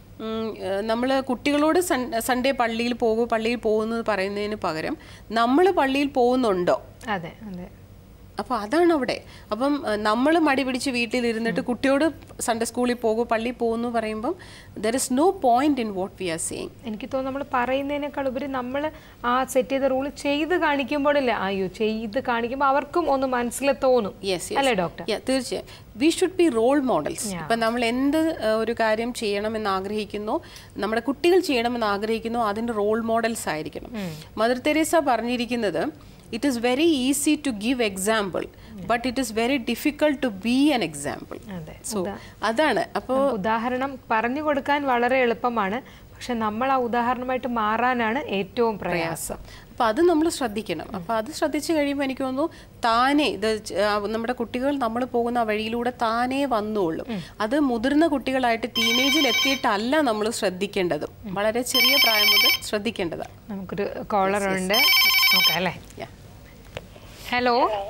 [SPEAKER 6] നമ്മൾ കുട്ടികളോട് സൺഡേ പള്ളിയിൽ പോകുന്നത് പറയുന്നതിന് പകരം നമ്മൾ പള്ളിയിൽ പോകുന്നുണ്ടോ?
[SPEAKER 1] അതെ അതെ.
[SPEAKER 6] അപ്പോൾ അതാണ് അവിടെ. അപ്പം നമ്മൾ മടി പിടിച്ച് വീട്ടിലിരുന്നിട്ട് കുട്ടിയോട് സൺഡേ സ്കൂളിൽ പോകും, പള്ളിയിൽ പോകുന്നു പറയുമ്പം there is no point in what we are saying.
[SPEAKER 1] എനിക്ക് തോന്നുന്നു നമ്മൾ പറയുന്നതിനേക്കാൾ ഉപരി നമ്മൾ ആ സെറ്റ് ചെയ്ത റൂൾ ചെയ്ത് കാണിക്കുമ്പോഴല്ലേ, അയ്യോ ചെയ്ത് കാണിക്കുമ്പോൾ അവർക്കും ഒന്ന് മനസ്സിൽ തോന്നും. അല്ലേ ഡോക്ടർ?
[SPEAKER 6] തീർച്ചയായും. We should be role models. ഇപ്പം നമ്മൾ എന്ത് ഒരു കാര്യം ചെയ്യണമെന്ന് ആഗ്രഹിക്കുന്നോ, നമ്മുടെ കുട്ടികൾ ചെയ്യണമെന്ന് ആഗ്രഹിക്കുന്നോ, അതിൻ്റെ റോൾ മോഡൽസ് ആയിരിക്കണം. മദർ തെരേസ പറഞ്ഞിരിക്കുന്നത്, it is very easy to give example but it is very difficult to be an example. So അതാണ്. അപ്പോൾ
[SPEAKER 1] ഉദാഹരണം പറഞ്ഞു കൊടുക്കാൻ വളരെ എളുപ്പമാണ്, പക്ഷെ നമ്മൾ ആ ഉദാഹരണമായിട്ട് മാറാനാണ് ഏറ്റവും പ്രയാസം.
[SPEAKER 6] അപ്പോൾ അത് നമ്മൾ ശ്രദ്ധിക്കണം. അപ്പോൾ അത് ശ്രദ്ധിച്ചു കഴിയുമ്പോൾ എനിക്ക് തോന്നുന്നു താനേ ഇത് നമ്മുടെ കുട്ടികൾ നമ്മൾ പോകുന്ന വഴിയിലൂടെ താനേ വന്നോളും. അത് മുതിർന്ന കുട്ടികളായിട്ട് ടീനേജിൽ എത്തിയിട്ടല്ല നമ്മൾ ശ്രദ്ധിക്കേണ്ടത്, വളരെ ചെറിയ പ്രായം മുതൽ ശ്രദ്ധിക്കേണ്ടതാണ്.
[SPEAKER 1] നമുക്കൊരു കോളർ ഉണ്ട്, നോക്കാം അല്ലേ? ഹലോ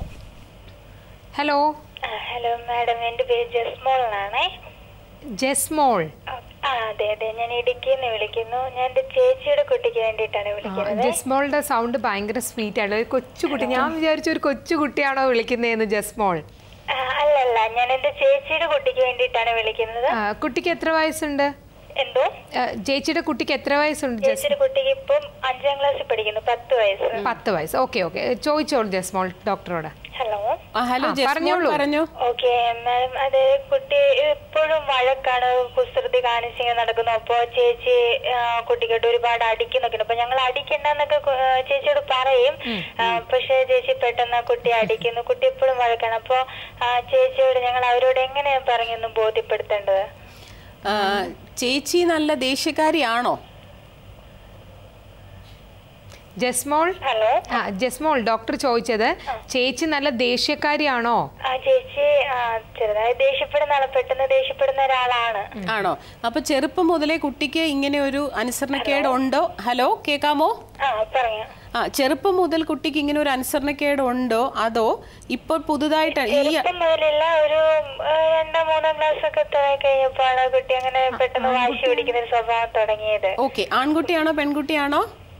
[SPEAKER 1] ഹലോ
[SPEAKER 7] ഹലോ മാഡം, എൻ്റെ പേര് ജസ്മോൾ എന്നാണേ.
[SPEAKER 1] ജസ്മോൾ?
[SPEAKER 7] അതെ അതെ, ഞാൻ ഇടുക്കിയിൽ നിന്ന് വിളിക്കുന്നു. ഞാൻ എൻ്റെ ചേച്ചിയുടെ കുട്ടിക്ക് വേണ്ടിയിട്ടാണ് വിളിക്കുന്നത്.
[SPEAKER 1] ജസ്മോളുടെ സൗണ്ട് ഭയങ്കര സ്വീറ്റ് ആണ്, ഒരു കൊച്ചുകുട്ടി. ഞാൻ വിചാരിച്ചു ഒരു കൊച്ചുകുട്ടിയാണോ വിളിക്കുന്നതെന്ന്. ജസ്മോൾ?
[SPEAKER 7] അല്ലല്ല, ഞാൻ എൻ്റെ ചേച്ചിയുടെ കുട്ടിക്ക് വേണ്ടിയിട്ടാണ് വിളിക്കുന്നത്.
[SPEAKER 1] കുട്ടിക്ക് എത്ര വയസ്സുണ്ട്?
[SPEAKER 7] എന്തോ?
[SPEAKER 1] ചേച്ചിയുടെ കുട്ടിക്ക് എത്ര വയസ്സുണ്ട്?
[SPEAKER 7] ചേച്ചിയുടെ കുട്ടിക്ക് ഇപ്പം 5ാം ക്ലാസ്സിൽ പഠിക്കുന്നു. 10 വയസ്സ്.
[SPEAKER 1] 10 വയസ്സ്. ഓക്കെ ഓക്കെ, ചോദിച്ചോളൂ ജസ്മോൾ ഡോക്ടറോട്.
[SPEAKER 7] ഹലോ
[SPEAKER 6] ഹലോ, പറഞ്ഞോളൂ.
[SPEAKER 7] ഓക്കെ മാഡം, അത് കുട്ടി എപ്പോഴും വഴക്കാണ്, കുസൃതി കാണിച്ചിങ്ങനെ നടക്കുന്നു. അപ്പൊ ചേച്ചി കുട്ടിക്കോട്ട് ഒരുപാട് അടിക്കുന്നൊക്കെ. അപ്പൊ ഞങ്ങൾ അടിക്കണ്ടെന്നൊക്കെ ചേച്ചിയോട് പറയും, പക്ഷെ ചേച്ചി പെട്ടെന്ന് കുട്ടി അടിക്കുന്നു. കുട്ടി എപ്പോഴും വഴക്കാണ്. അപ്പൊ ചേച്ചിയോട് ഞങ്ങൾ അവരോട് എങ്ങനെയാ പറഞ്ഞൊന്ന് ബോധ്യപ്പെടുത്തേണ്ടത്?
[SPEAKER 6] ചേച്ചി നല്ല ദേഷ്യക്കാരിയാണോ?
[SPEAKER 1] ജസ്മോൾ?
[SPEAKER 7] ഹലോ.
[SPEAKER 1] ജസ്മോൾ, ഡോക്ടർ ചോദിച്ചത് ചേച്ചി നല്ല ദേഷ്യക്കാരിയാണോ?
[SPEAKER 7] ചേച്ചി ചെറുതായി ദേഷ്യപ്പെടുന്ന ആള്, പെട്ടെന്ന് ദേഷ്യപ്പെടുന്ന ഒരാളാണ്.
[SPEAKER 6] ആണോ? അപ്പൊ ചെറുപ്പം മുതലേ കുട്ടിക്ക് ഇങ്ങനെ ഒരു അനുസരണക്കേട് ഉണ്ടോ? ഹലോ, കേൾക്കാമോ?
[SPEAKER 7] പറഞ്ഞു.
[SPEAKER 6] ചെറുപ്പം മുതൽ കുട്ടിക്ക് ഇങ്ങനെ ഒരു അനുസരണക്കേട് ഉണ്ടോ അതോ ഇപ്പോൾ പുതുതായിട്ട് ഈ
[SPEAKER 7] മുതലുള്ള ഒരു 2-3 ക്ലാസ് ഒക്കെ കഴിഞ്ഞപ്പോഴാണ് കുട്ടി അങ്ങനെ പെട്ടെന്ന് വാശി പിടിക്കുന്ന ഒരു സ്വഭാവം തുടങ്ങിയത്.
[SPEAKER 6] ഓക്കെ, ആൺകുട്ടിയാണോ പെൺകുട്ടിയാണോ?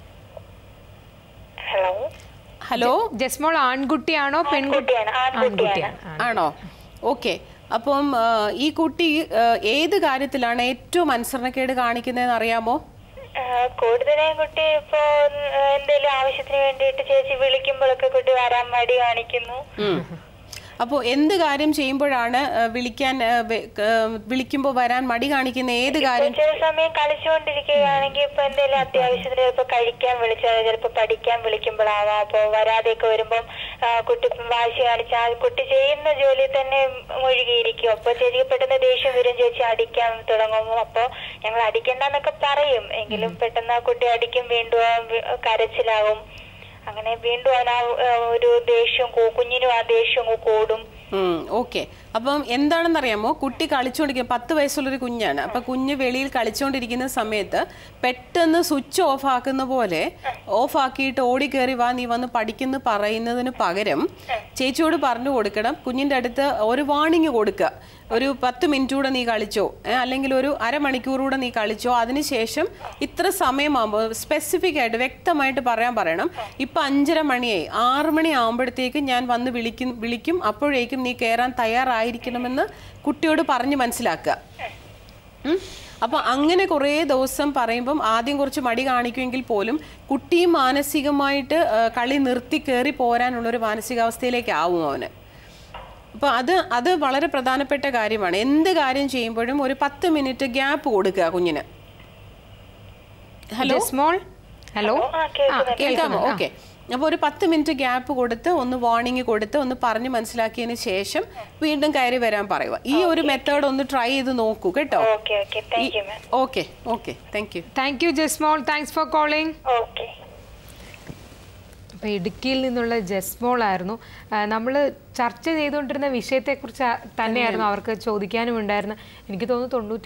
[SPEAKER 7] ഹലോ
[SPEAKER 6] ഹലോ,
[SPEAKER 1] ജസ്മോൾ ആൺകുട്ടിയാണോ പെൺകുട്ടിയാണോ? ആൺകുട്ടിയാണ്.
[SPEAKER 6] ആണോ? ഓക്കെ. അപ്പം ഈ കുട്ടി ഏത് കാര്യത്തിലാണ് ഏറ്റവും അനുസരണക്കേട് കാണിക്കുന്നതെന്ന് അറിയാമോ?
[SPEAKER 7] കൂടുതലായും കുട്ടി ഇപ്പൊ എന്തെങ്കിലും ആവശ്യത്തിന് വേണ്ടിയിട്ട് ചേച്ചി വിളിക്കുമ്പോഴൊക്കെ കുട്ടി വരാൻ മടി കാണിക്കുന്നു.
[SPEAKER 6] അപ്പോൾ എന്ത് കാര്യം ചെയ്യുമ്പോഴാണ് വിളിക്കുമ്പോൾ വരാൻ മടി കാണിക്കുന്ന? ഏത് കാര്യം?
[SPEAKER 7] ചില സമയം കളിച്ചുകൊണ്ടിരിക്കുകയാണെങ്കിൽ ഇപ്പൊ എന്തെങ്കിലും അത്യാവശ്യത്തിന് ചിലപ്പോ കഴിക്കാൻ വിളിച്ചാൽ, ചിലപ്പോ പഠിക്കാൻ വിളിക്കുമ്പോഴാവാം. അപ്പൊ വരാതെയൊക്കെ വരുമ്പം കുട്ടി വാശി കാണിച്ചാൽ കുട്ടി ചെയ്യുന്ന ജോലി തന്നെ മുഴുകിയിരിക്കും. അപ്പൊ ചേച്ചിക്ക് പെട്ടെന്ന് ദേഷ്യം വരും, ചേച്ചി അടിക്കാൻ തുടങ്ങും. അപ്പൊ ഞങ്ങൾ അടിക്കണ്ടെന്നൊക്കെ പറയും, എങ്കിലും പെട്ടെന്ന് കുട്ടി അടിക്കും, വീണ്ടും കരച്ചിലാവും. അങ്ങനെ വീണ്ടും ഒരു ദേഷ്യം, കുഞ്ഞിനും ആ ദേഷ്യം കൂടും.
[SPEAKER 6] ഓക്കെ. അപ്പം എന്താണെന്നറിയാമോ, കുട്ടി കളിച്ചുകൊണ്ടിരിക്കുക 10 വയസ്സുള്ളൊരു കുഞ്ഞാണ്. അപ്പൊ കുഞ്ഞ് വെളിയിൽ കളിച്ചുകൊണ്ടിരിക്കുന്ന സമയത്ത് പെട്ടെന്ന് സ്വിച്ച് ഓഫ് ആക്കുന്ന പോലെ ഓഫ് ആക്കിയിട്ട് ഓടിക്കേറി വാ നീ വന്ന് പഠിക്കുന്നു പറയുന്നതിന് പകരം ചേച്ചിയോട് പറഞ്ഞു കൊടുക്കണം, കുഞ്ഞിന്റെ അടുത്ത് ഒരു വാണിംഗ് കൊടുക്കുക. ഒരു 10 മിനിറ്റ് കൂടെ നീ കളിച്ചോ, അല്ലെങ്കിൽ ഒരു അരമണിക്കൂർ കൂടെ നീ കളിച്ചോ, അതിനുശേഷം ഇത്ര സമയമാകുമ്പോൾ സ്പെസിഫിക് ആയിട്ട് വ്യക്തമായിട്ട് പറയണം. ഇപ്പൊ 5:30 മണിയായി, 6 മണി ആകുമ്പോഴത്തേക്ക് ഞാൻ വന്ന് വിളിക്കും, അപ്പോഴേക്കും നീ കയറാൻ തയ്യാറായിരിക്കണമെന്ന് കുട്ടിയോട് പറഞ്ഞ് മനസ്സിലാക്കുക. അപ്പൊ അങ്ങനെ കുറേ ദിവസം പറയുമ്പം ആദ്യം കുറച്ച് മടി കാണിക്കുമെങ്കിൽ പോലും കുട്ടി മാനസികമായിട്ട് കളി നിർത്തി കയറി പോരാനുള്ളൊരു മാനസികാവസ്ഥയിലേക്ക് ആവും അവന്. അപ്പോൾ അത് വളരെ പ്രധാനപ്പെട്ട കാര്യമാണ്. എന്ത് കാര്യം ചെയ്യുമ്പോഴും ഒരു 10 മിനിറ്റ് ഗ്യാപ്പ് കൊടുക്കുക കുഞ്ഞിന്. ഹലോ സ്മോൾ, ഹലോ കേൾക്കാമോ? ഓക്കെ. അപ്പോൾ ഒരു 10 മിനിറ്റ് ഗ്യാപ്പ് കൊടുത്ത് ഒന്ന് വാർണിംഗ് കൊടുത്ത് ഒന്ന് പറഞ്ഞ് മനസ്സിലാക്കിയതിന് ശേഷം വീണ്ടും കയറി വരാൻ പറയുക. ഈ ഒരു മെത്തേഡ് ഒന്ന് ട്രൈ ചെയ്ത് നോക്കൂ കേട്ടോ. Okay okay, thank you
[SPEAKER 1] Jasmol, thanks for calling. അപ്പോൾ ഇടുക്കിയിൽ നിന്നുള്ള ജസ്മോൾ ആയിരുന്നു. നമ്മൾ ചർച്ച ചെയ്തുകൊണ്ടിരുന്ന വിഷയത്തെക്കുറിച്ച് തന്നെയായിരുന്നു അവർക്ക് ചോദിക്കാനും ഉണ്ടായിരുന്നു. എനിക്ക് തോന്നുന്നു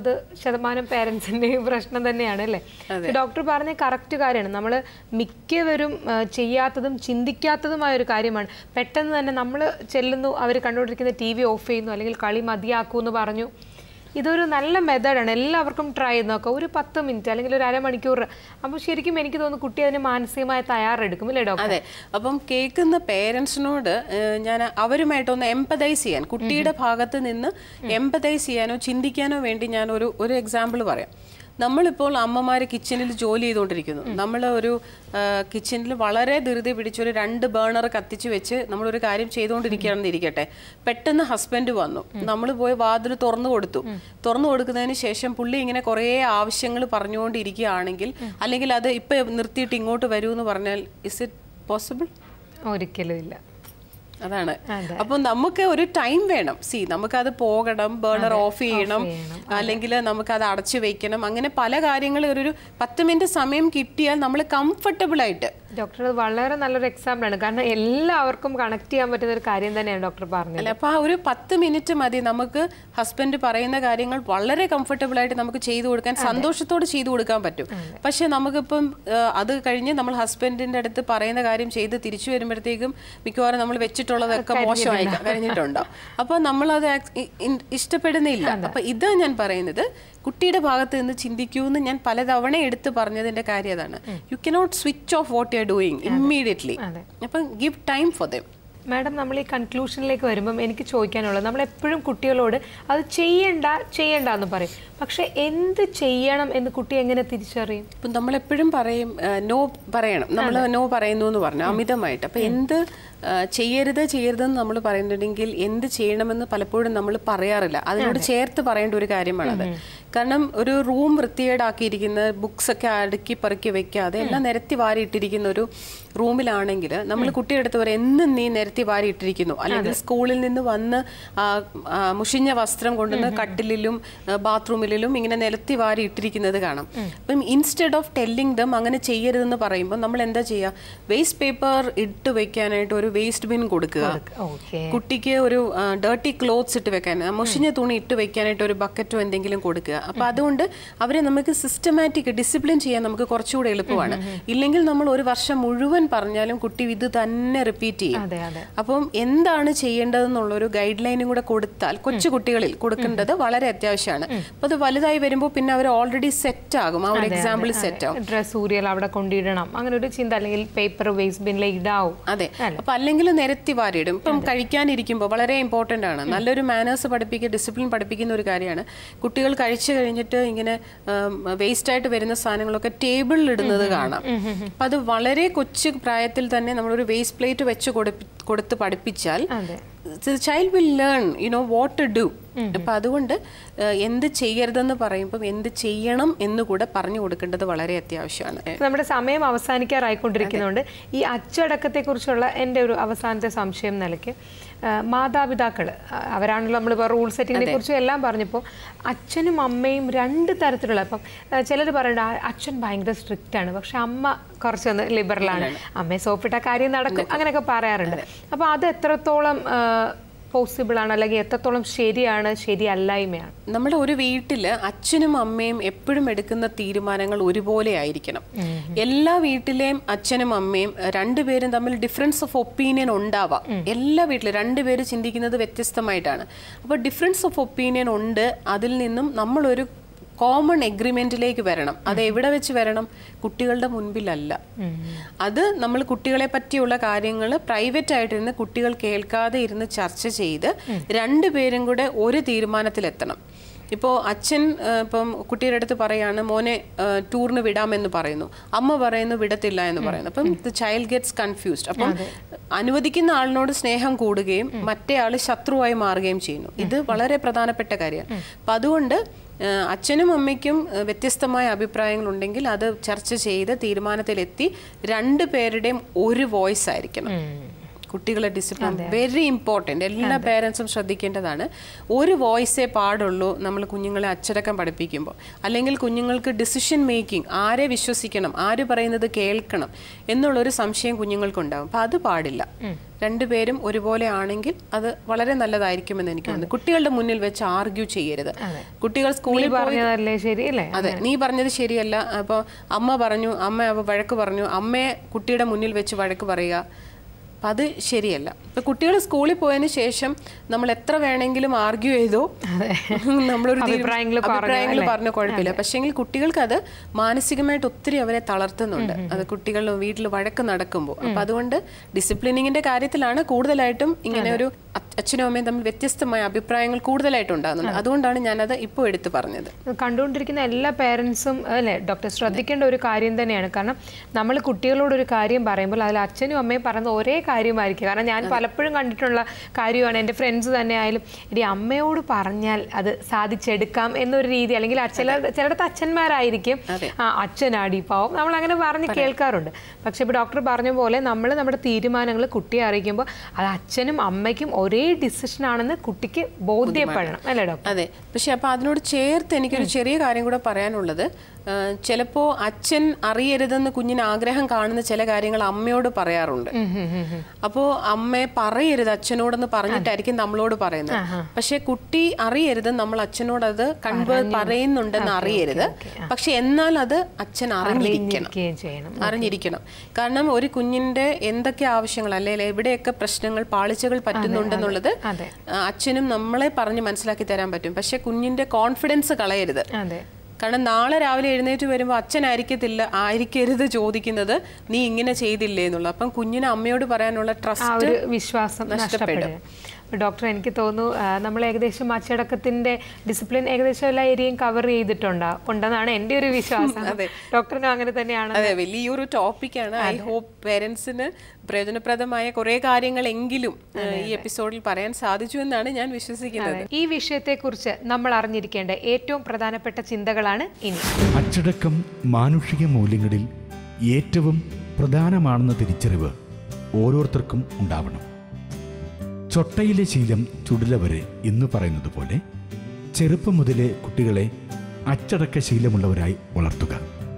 [SPEAKER 1] 99% പേരൻസിൻ്റെയും പ്രശ്നം തന്നെയാണ് അല്ലേ? ഡോക്ടർ പറഞ്ഞ കറക്റ്റ് കാര്യമാണ്. നമ്മൾ മിക്കവരും ചെയ്യാത്തതും ചിന്തിക്കാത്തതുമായ ഒരു കാര്യമാണ്. പെട്ടെന്ന് തന്നെ നമ്മൾ ചെല്ലുന്നു, അവർ കണ്ടുകൊണ്ടിരിക്കുന്ന TV ഓഫ് ചെയ്യുന്നു, അല്ലെങ്കിൽ കളി മതിയാക്കൂ എന്ന് പറഞ്ഞു. ഇതൊരു നല്ല മെത്തേഡാണ്, എല്ലാവർക്കും ട്രൈ ചെയ്ത് നോക്കാം. ഒരു 10 മിനിറ്റ് അല്ലെങ്കിൽ ഒരു അരമണിക്കൂർ. അപ്പോൾ ശരിക്കും എനിക്ക് തോന്നുന്നു കുട്ടി അതിന് മാനസികമായി തയ്യാറെടുക്കും അല്ലേ ഡോക്ടർ?
[SPEAKER 6] അതെ. അപ്പം കേൾക്കുന്ന പേരൻസിനോട് ഞാൻ അവരുമായിട്ടൊന്ന് എംപതൈസ് ചെയ്യാൻ, കുട്ടിയുടെ ഭാഗത്ത് നിന്ന് എംപതൈസ് ചെയ്യാനോ ചിന്തിക്കാനോ വേണ്ടി ഞാൻ ഒരു എക്സാമ്പിൾ പറയാം. നമ്മളിപ്പോൾ അമ്മമാർ കിച്ചണിൽ ജോലി ചെയ്തുകൊണ്ടിരിക്കുന്നു. നമ്മൾ ഒരു കിച്ചണിൽ വളരെ ധൃതി പിടിച്ചൊരു 2 ബേണർ കത്തിച്ച് വെച്ച് നമ്മളൊരു കാര്യം ചെയ്തുകൊണ്ടിരിക്കുകയാണെന്ന് ഇരിക്കട്ടെ. പെട്ടെന്ന് ഹസ്ബൻഡ് വന്നു, നമ്മൾ പോയി വാതിൽ തുറന്നു കൊടുക്കുന്നതിന് ശേഷം പുള്ളി ഇങ്ങനെ കുറേ ആവശ്യങ്ങൾ പറഞ്ഞുകൊണ്ടിരിക്കുകയാണെങ്കിൽ, അല്ലെങ്കിൽ അത് ഇപ്പം നിർത്തിയിട്ട് ഇങ്ങോട്ട് വരൂ എന്ന് പറഞ്ഞാൽ ഇസ് ഇറ്റ് പോസിബിൾ?
[SPEAKER 1] ഒരിക്കലും ഇല്ല.
[SPEAKER 6] അതാണ്. അപ്പൊ നമുക്ക് ഒരു ടൈം വേണം. നമുക്കത് പോകണം, ബേണർ ഓഫ് ചെയ്യണം, അല്ലെങ്കിൽ നമുക്കത് അടച്ചു വെക്കണം. അങ്ങനെ പല കാര്യങ്ങളും ഒരു 10 മിനിറ്റ് സമയം കിട്ടിയാൽ നമ്മൾ കംഫർട്ടബിൾ ആയിട്ട്.
[SPEAKER 1] ഡോക്ടർ വളരെ നല്ലൊരു എക്സാമ്പിൾ ആണ്, കാരണം എല്ലാവർക്കും കണക്ട് ചെയ്യാൻ പറ്റുന്ന ഒരു കാര്യം തന്നെയാണ് ഡോക്ടർ പറഞ്ഞത്.
[SPEAKER 6] അപ്പൊ ആ ഒരു 10 മിനിറ്റ് മതി നമുക്ക് ഹസ്ബൻഡ് പറയുന്ന കാര്യങ്ങൾ വളരെ കംഫർട്ടബിൾ ആയിട്ട് നമുക്ക് ചെയ്തു കൊടുക്കാൻ, സന്തോഷത്തോടെ ചെയ്തു കൊടുക്കാൻ പറ്റും. പക്ഷെ നമുക്കിപ്പം അത് കഴിഞ്ഞ് നമ്മൾ ഹസ്ബൻഡിന്റെ അടുത്ത് പറയുന്ന കാര്യം ചെയ്ത് തിരിച്ചു വരുമ്പോഴത്തേക്കും മിക്കവാറും നമ്മൾ വെച്ചിട്ടുള്ളതൊക്കെ മോശമായി കഴിഞ്ഞിട്ടുണ്ടാവും. അപ്പൊ നമ്മളത് ഇഷ്ടപ്പെടുന്നില്ല. അപ്പൊ ഇതാ ഞാൻ പറയുന്നത്, കുട്ടിയുടെ ഭാഗത്ത് നിന്ന് ചിന്തിക്കൂന്ന് ഞാൻ പലതവണ എടുത്ത് പറഞ്ഞതിന്റെ കാര്യം അതാണ്. You cannot switch off what you are doing immediately. അപ്പം give time for them.
[SPEAKER 1] Madam, നമ്മൾ ഈ കൺക്ലൂഷനിലേക്ക് വരുമ്പം എനിക്ക് ചോദിക്കാനുള്ളത്, നമ്മൾ എപ്പോഴും കുട്ടികളോട് അത് ചെയ്യണ്ട എന്ന് പറയും. പക്ഷെ എന്ത് ചെയ്യണം എന്ന് കുട്ടി എങ്ങനെ തിരിച്ചറിയും?
[SPEAKER 6] ഇപ്പം നമ്മളെപ്പോഴും പറയും നോ പറയണം, നമ്മൾ നോ പറയുന്നു എന്ന് പറഞ്ഞു അമിതമായിട്ട്. അപ്പം എന്ത് ചെയ്യരുതെന്ന് നമ്മൾ പറയുന്നുണ്ടെങ്കിൽ എന്ത് ചെയ്യണമെന്ന് പലപ്പോഴും നമ്മൾ പറയാറില്ല. അതിനോട് ചേർത്ത് പറയേണ്ട ഒരു കാര്യമാണത്. കാരണം ഒരു റൂം വൃത്തികേടാക്കിയിരിക്കുന്ന, ബുക്സ് ഒക്കെ അടുക്കി പെറുക്കി വെക്കാതെ എല്ലാം നിരത്തി വാരി ഇട്ടിരിക്കുന്ന ഒരു റൂമിലാണെങ്കിൽ നമ്മൾ കുട്ടിയുടെ അടുത്ത് പറയും എന്നും നീ നിരത്തി വാരി ഇട്ടിരിക്കുന്നു, അല്ലെങ്കിൽ സ്കൂളിൽ നിന്ന് വന്ന് മുഷിഞ്ഞ വസ്ത്രം കൊണ്ടുവന്ന് കട്ടിലിലും ബാത്റൂമിലും ഇങ്ങനെ നിരത്തി വാരി ഇട്ടിരിക്കുന്നത് കാണാം. അപ്പം ഇൻസ്റ്റെഡ് ഓഫ് ടെല്ലിങ് ദം അങ്ങനെ ചെയ്യരുതെന്ന് പറയുമ്പോൾ നമ്മൾ എന്താ ചെയ്യുക? വേസ്റ്റ് പേപ്പർ ഇട്ട് വെക്കാനായിട്ട് ഒരു വേസ്റ്റ് ബിൻ കൊടുക്കുക. കുട്ടിക്ക് ഒരു ഡേർട്ടി ക്ലോത്ത്സ് ഇട്ട് വെക്കാൻ, മുഷിഞ്ഞ തുണി ഇട്ട് വെക്കാനായിട്ട് ഒരു ബക്കറ്റോ എന്തെങ്കിലും കൊടുക്കുക. അപ്പോൾ അതുകൊണ്ട് അവരെ നമുക്ക് സിസ്റ്റമാറ്റിക് ഡിസിപ്ലിൻ ചെയ്യാൻ നമുക്ക് കുറച്ചുകൂടെ എളുപ്പമാണ്. ഇല്ലെങ്കിൽ നമ്മൾ ഒരു വർഷം മുഴുവൻ പറഞ്ഞാലും കുട്ടി ഇത് തന്നെ റിപ്പീറ്റ് ചെയ്യും. അപ്പം എന്താണ് ചെയ്യേണ്ടതെന്നുള്ളൊരു ഗൈഡ് ലൈനും കൂടെ കൊടുത്താൽ കൊച്ചു കുട്ടികളിൽ കൊടുക്കേണ്ടത് വളരെ അത്യാവശ്യമാണ്. അപ്പോൾ അത് വലുതായി വരുമ്പോൾ പിന്നെ അവർ ഓൾറെഡി സെറ്റ് ആകും, ആ ഒരു എക്സാമ്പിൾ സെറ്റ് ആകും.
[SPEAKER 1] ഡ്രസ് ഊരിയാൽ അവിടെ കൊണ്ടിടണം അങ്ങനെ ഒരു ചിന്ത, അല്ലെങ്കിൽ പേപ്പർ വേസ്റ്റ് ബിന്നിലേക്ക് ഇടാവും.
[SPEAKER 6] അതെ, അപ്പൊ അല്ലെങ്കിൽ നിരത്തി വാരിയിടും. ഇപ്പം കഴിക്കാനിരിക്കുമ്പോൾ വളരെ ഇമ്പോർട്ടൻ്റ് ആണ്, നല്ലൊരു മാനേഴ്സ് പഠിപ്പിക്കുക, ഡിസിപ്ലിൻ പഠിപ്പിക്കുന്ന ഒരു കാര്യമാണ്. കുട്ടികൾ കഴിച്ചു കഴിഞ്ഞിട്ട് ഇങ്ങനെ വേസ്റ്റ് ആയിട്ട് വരുന്ന സാധനങ്ങളൊക്കെ ടേബിളിൽ ഇടുന്നത് കാണാം. അപ്പം അത് വളരെ കൊച്ചു പ്രായത്തിൽ തന്നെ നമ്മളൊരു വേസ്റ്റ് പ്ലേറ്റ് വെച്ച് കൊടുത്ത് പഠിപ്പിച്ചാൽ the child will learn, you know, what to do. അപ്പം അതുകൊണ്ട് എന്ത് ചെയ്യരുതെന്ന് പറയുമ്പോൾ എന്ത് ചെയ്യണം എന്ന് കൂടെ പറഞ്ഞു കൊടുക്കേണ്ടത് വളരെ അത്യാവശ്യമാണ്.
[SPEAKER 1] നമ്മുടെ സമയം അവസാനിക്കാറായിക്കൊണ്ടിരിക്കുന്നതുകൊണ്ട് ഈ അച്ചടക്കത്തെക്കുറിച്ചുള്ള എൻ്റെ ഒരു അവസാനത്തെ സംശയം നിലയ്ക്ക്, മാതാപിതാക്കൾ അവരാണല്ലോ നമ്മളിപ്പോൾ റൂൾ സെറ്റിങ്ങിനെ കുറിച്ചും എല്ലാം പറഞ്ഞപ്പോൾ അച്ഛനും അമ്മയും രണ്ട് തരത്തിലുള്ള, ഇപ്പം ചിലർ പറയണ്ട അച്ഛൻ ഭയങ്കര സ്ട്രിക്റ്റ് ആണ് പക്ഷെ അമ്മ കുറച്ചൊന്ന് ലിബറലാണ്, അമ്മയെ സോപ്പിട്ട കാര്യം നടക്കും അങ്ങനെയൊക്കെ പറയാറുണ്ട്. അപ്പോൾ അത് എത്രത്തോളം പോസിബിൾ ആണ്, അല്ലെങ്കിൽ എത്രത്തോളം ശരിയാണ്, ശരിയല്ലായ്മയാണ്?
[SPEAKER 6] നമ്മുടെ ഒരു വീട്ടിൽ അച്ഛനും അമ്മയും എപ്പോഴും എടുക്കുന്ന തീരുമാനങ്ങൾ ഒരുപോലെ ആയിരിക്കണം. എല്ലാ വീട്ടിലെയും അച്ഛനും അമ്മയും രണ്ടുപേരും തമ്മിൽ ഡിഫറൻസ് ഓഫ് ഒപ്പീനിയൻ ഉണ്ടാവാം. എല്ലാ വീട്ടിലും രണ്ടുപേരും ചിന്തിക്കുന്നത് വ്യത്യസ്തമായിട്ടാണ്. അപ്പോൾ ഡിഫറൻസ് ഓഫ് ഒപ്പീനിയൻ ഉണ്ട്, അതിൽ നിന്നും നമ്മളൊരു കോമൺ എഗ്രിമെന്റിലേക്ക് വരണം. അത് എവിടെ വെച്ച് വരണം? കുട്ടികളുടെ മുൻപിലല്ല. അത് നമ്മൾ കുട്ടികളെ പറ്റിയുള്ള കാര്യങ്ങൾ പ്രൈവറ്റ് ആയിട്ടിരുന്ന് കുട്ടികൾ കേൾക്കാതെ ഇരുന്ന് ചർച്ച ചെയ്ത് രണ്ടുപേരും കൂടെ ഒരു തീരുമാനത്തിലെത്തണം. ഇപ്പോൾ അച്ഛൻ ഇപ്പം കുട്ടിയുടെ അടുത്ത് പറയാണ് മോനെ ടൂറിന് വിടാമെന്ന് പറയുന്നു, അമ്മ പറയുന്നു വിടത്തില്ല എന്ന് പറയുന്നു. അപ്പം ദ ചൈൽഡ് ഗെറ്റ്സ് കൺഫ്യൂസ്ഡ്. അപ്പം അനുവദിക്കുന്ന ആളിനോട് സ്നേഹം കൂടുകയും മറ്റേ ആൾ ശത്രുവായി മാറുകയും ചെയ്യുന്നു. ഇത് വളരെ പ്രധാനപ്പെട്ട കാര്യമാണ്. അപ്പം അതുകൊണ്ട് അച്ഛനും അമ്മയ്ക്കും വ്യത്യസ്തമായ അഭിപ്രായങ്ങളുണ്ടെങ്കിൽ അത് ചർച്ച ചെയ്ത് തീരുമാനത്തിലെത്തി രണ്ടുപേരുടെയും ഒരു വോയിസ് ആയിരിക്കണം. കുട്ടികളെ ഡിസിപ്ലിൻ വെരി ഇമ്പോർട്ടൻ്റ്, എല്ലാ പേരൻസും ശ്രദ്ധിക്കേണ്ടതാണ്. ഒരു വോയിസേ പാടുള്ളൂ നമ്മൾ കുഞ്ഞുങ്ങളെ അച്ചടക്കം പഠിപ്പിക്കുമ്പോൾ. അല്ലെങ്കിൽ കുഞ്ഞുങ്ങൾക്ക് ഡിസിഷൻ മേക്കിംഗ്, ആരെ വിശ്വസിക്കണം, ആര് പറയുന്നത് കേൾക്കണം എന്നുള്ളൊരു സംശയം കുഞ്ഞുങ്ങൾക്കുണ്ടാകും. അപ്പം അത് പാടില്ല. രണ്ടുപേരും ഒരുപോലെ ആണെങ്കിൽ അത് വളരെ നല്ലതായിരിക്കുമെന്ന് എനിക്ക് തോന്നുന്നു. കുട്ടികളുടെ മുന്നിൽ വെച്ച് ആർഗ്യൂ ചെയ്യരുത്. കുട്ടികൾ സ്കൂളിൽ
[SPEAKER 1] പറഞ്ഞതല്ലേ ശരിയല്ലേ?
[SPEAKER 6] അതെ, നീ പറഞ്ഞത് ശരിയല്ല. അപ്പോൾ അമ്മ പറഞ്ഞു, അമ്മ വഴക്ക് പറഞ്ഞു, അമ്മയെ കുട്ടിയുടെ മുന്നിൽ വെച്ച് വഴക്ക് പറയുക, അപ്പം അത് ശരിയല്ല. ഇപ്പം കുട്ടികൾ സ്കൂളിൽ പോയതിന് ശേഷം നമ്മൾ എത്ര വേണമെങ്കിലും ആർഗ്യൂ ചെയ്തോ, നമ്മളൊരു അഭിപ്രായങ്ങൾ പറഞ്ഞ കുഴപ്പമില്ല. പക്ഷേങ്കിൽ കുട്ടികൾക്ക് അത് മാനസികമായിട്ട് ഒത്തിരി അവരെ തളർത്തുന്നുണ്ട്, അത് കുട്ടികൾ വീട്ടിൽ വഴക്ക് നടക്കുമ്പോൾ. അപ്പം അതുകൊണ്ട് ഡിസിപ്ലിനിങ്ങിന്റെ കാര്യത്തിലാണ് കൂടുതലായിട്ടും ഇങ്ങനെ ഒരു അച്ഛനും അമ്മയും തമ്മിൽ വ്യത്യസ്തമായ അഭിപ്രായങ്ങൾ കൂടുതലായിട്ട് ഉണ്ടാകുന്നുണ്ട്. അതുകൊണ്ടാണ് ഞാനത് ഇപ്പോൾ എടുത്തു പറഞ്ഞത്.
[SPEAKER 1] കണ്ടുകൊണ്ടിരിക്കുന്ന എല്ലാ പേരൻസും അല്ലേ ഡോക്ടർ ശ്രദ്ധിക്കേണ്ട ഒരു കാര്യം തന്നെയാണ്. കാരണം നമ്മൾ കുട്ടികളോടൊരു കാര്യം പറയുമ്പോൾ അതിൽ അച്ഛനും അമ്മയും പറയുന്ന ഒരേ കാര്യമായിരിക്കും. കാരണം ഞാൻ പലപ്പോഴും കണ്ടിട്ടുള്ള കാര്യമാണ്, എൻ്റെ ഫ്രണ്ട്സ് തന്നെ ആയാലും ഇനി അമ്മയോട് പറഞ്ഞാൽ അത് സാധിച്ചെടുക്കാം എന്നൊരു രീതി, അല്ലെങ്കിൽ ചിലടത്ത് അച്ഛന്മാരായിരിക്കും അച്ഛനാടി പാവം, നമ്മൾ അങ്ങനെ പറഞ്ഞ് കേൾക്കാറുണ്ട്. പക്ഷെ ഇപ്പോൾ ഡോക്ടർ പറഞ്ഞ പോലെ നമ്മൾ നമ്മുടെ തീരുമാനങ്ങൾ കുട്ടിയെ അറിയിക്കുമ്പോൾ അത് അച്ഛനും അമ്മയ്ക്കും ഒരേ ഡിസിഷൻ ആണെന്ന് കുട്ടിക്ക് ബോധ്യപ്പെടണം, അല്ലേ ഡോക്ടർ?
[SPEAKER 6] അതെ. പക്ഷെ അപ്പോൾ അതിനോട് ചേർത്ത് എനിക്കൊരു ചെറിയ കാര്യം കൂടെ പറയാനുള്ളത്, ചിലപ്പോൾ അച്ഛൻ അറിയരുതെന്ന് കുഞ്ഞിന് ആഗ്രഹം കാണുന്ന ചില കാര്യങ്ങൾ അമ്മയോട് പറയാറുണ്ട്. അപ്പോൾ അമ്മയെ പറയരുത് അച്ഛനോടെന്ന് പറഞ്ഞിട്ടായിരിക്കും നമ്മളോട് പറയുന്നത്. പക്ഷെ കുട്ടി അറിയരുത് നമ്മൾ അച്ഛനോട് അത് പറയുന്നുണ്ടെന്ന് അറിയരുത്. പക്ഷെ എന്നാൽ അത് അച്ഛൻ അറിഞ്ഞിരിക്കണം. കാരണം ഒരു കുഞ്ഞിന്റെ എന്തൊക്കെ ആവശ്യങ്ങൾ അല്ലെങ്കിൽ എവിടെയൊക്കെ പ്രശ്നങ്ങൾ പാളിച്ചകൾ പറ്റുന്നുണ്ടെന്നുള്ളത് അച്ഛനും നമ്മളെ പറഞ്ഞ് മനസ്സിലാക്കി തരാൻ പറ്റും. പക്ഷെ കുഞ്ഞിന്റെ കോൺഫിഡൻസ് കളയരുത്. കാരണം നാളെ രാവിലെ എഴുന്നേറ്റ് വരുമ്പോൾ ആയിരിക്കരുത് ചോദിക്കുന്നത് നീ ഇങ്ങനെ ചെയ്തില്ലേ എന്നുള്ളത്. അപ്പം കുഞ്ഞിന് അമ്മയോട് പറയാനുള്ള ട്രസ്റ്റ്,
[SPEAKER 1] വിശ്വാസം നഷ്ടപ്പെടും. ഡോക്ടർ, എനിക്ക് തോന്നുന്നു നമ്മൾ ഏകദേശം അച്ചടക്കത്തിന്റെ ഡിസിപ്ലിൻ ഏകദേശം എല്ലാ ഏരിയയും കവർ ഉണ്ടെന്നാണ് എൻ്റെ ഒരു വിശ്വാസം. ഡോക്ടറിനും അങ്ങനെ തന്നെയാണ്.
[SPEAKER 6] അതെ, വലിയൊരു ടോപ്പിക്കാണ്. ഐ ഹോപ്പ് പേരൻസിന് പ്രയോജനപ്രദമായ കുറെ കാര്യങ്ങളെങ്കിലും ഈ എപ്പിസോഡിൽ പറയാൻ സാധിച്ചു എന്നാണ് ഞാൻ വിശ്വസിക്കുന്നത്.
[SPEAKER 1] ഈ വിഷയത്തെക്കുറിച്ച് നമ്മൾ അറിഞ്ഞിരിക്കേണ്ട ഏറ്റവും പ്രധാനപ്പെട്ട ചിന്തകളാണ് ഇനി.
[SPEAKER 8] അച്ചടക്കം മാനുഷിക മൂല്യങ്ങളിൽ ഏറ്റവും പ്രധാനമാണെന്ന തിരിച്ചറിവ് ഓരോരുത്തർക്കും ഉണ്ടാവണം. ചൊട്ടയിലെ ശീലം ചുടല വരെ എന്ന് പറയുന്നത് പോലെ ചെറുപ്പം മുതലേ കുട്ടികളെ അച്ചടക്ക ശീലമുള്ളവരായി വളർത്തുക.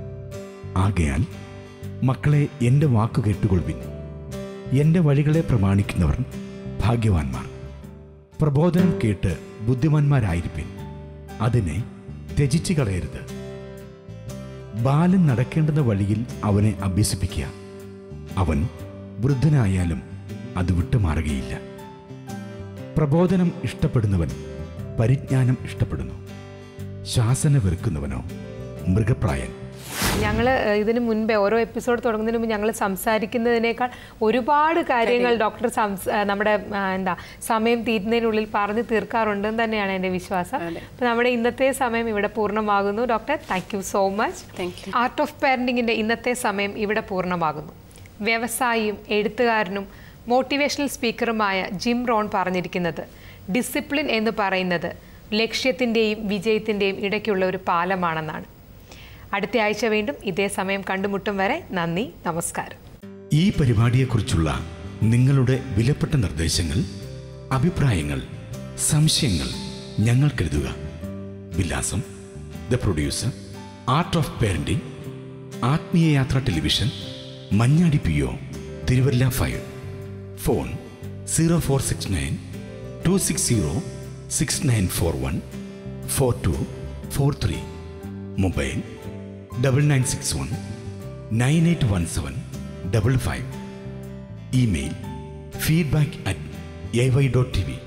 [SPEAKER 8] ആകയാൽ മക്കളെ എൻ്റെ വാക്കു കേട്ടുകൊള്ളുവിൻ, എൻ്റെ വഴികളെ പ്രമാണിക്കുന്നവർ ഭാഗ്യവാന്മാർ. പ്രബോധനം കേട്ട് ബുദ്ധിമാന്മാരായിരിപ്പിൻ, അതിനെ ത്യജിച്ചു കളയരുത്. ബാലൻ നടക്കേണ്ടുന്ന വഴിയിൽ അവനെ അഭ്യസിപ്പിക്കുക. അവൻ വൃദ്ധനായാലും അത് വിട്ടുമാറുകയില്ല. പ്രബോധനം ഇഷ്ടപ്പെടുന്നവൻ പരിജ്ഞാനം ഇഷ്ടപ്പെടുന്നു, ശാസന വെറുക്കുന്നവനോ മൃഗപ്രായൻ.
[SPEAKER 1] ഞങ്ങൾ ഇതിനു മുൻപേ ഓരോ എപ്പിസോഡ് തുടങ്ങുന്നതിന് മുമ്പ് ഞങ്ങൾ സംസാരിക്കുന്നതിനേക്കാൾ ഒരുപാട് കാര്യങ്ങൾ ഡോക്ടർ നമ്മുടെ സമയം തീരുന്നതിനുള്ളിൽ പറഞ്ഞു തീർക്കാറുണ്ടെന്ന് തന്നെയാണ് എൻ്റെ വിശ്വാസം. അപ്പോൾ നമ്മുടെ ഇന്നത്തെ സമയം ഇവിടെ പൂർണ്ണമാകുന്നു. Doctor, thank you so much. Art of പാരന്റിങ്ങിൻ്റെ ഇന്നത്തെ സമയം ഇവിടെ പൂർണ്ണമാകുന്നു. വ്യവസായിയും എഴുത്തുകാരനും മോട്ടിവേഷണൽ സ്പീക്കറുമായ ജിം റോൺ പറഞ്ഞിരിക്കുന്നത് ഡിസിപ്ലിൻ എന്ന് പറയുന്നത് ലക്ഷ്യത്തിൻ്റെയും വിജയത്തിൻ്റെയും ഇടയ്ക്കുള്ള ഒരു പാലമാണെന്നാണ്. അടുത്ത ആഴ്ച വീണ്ടും ഇതേ സമയം കണ്ടുമുട്ടും വരെ നന്ദി, നമസ്കാരം.
[SPEAKER 8] ഈ പരിപാടിയെക്കുറിച്ചുള്ള നിങ്ങളുടെ വിലപ്പെട്ട നിർദ്ദേശങ്ങൾ, അഭിപ്രായങ്ങൾ, സംശയങ്ങൾ ഞങ്ങൾക്കെഴുതുക. വിലാസം: the producer, art of parenting, ആത്മീയ യാത്ര television, Manjadi PO, Thiruvalla 5. Phone 0469 260 6941 4243. Mobile 9961 9817 55. Email feedback@ay.tv.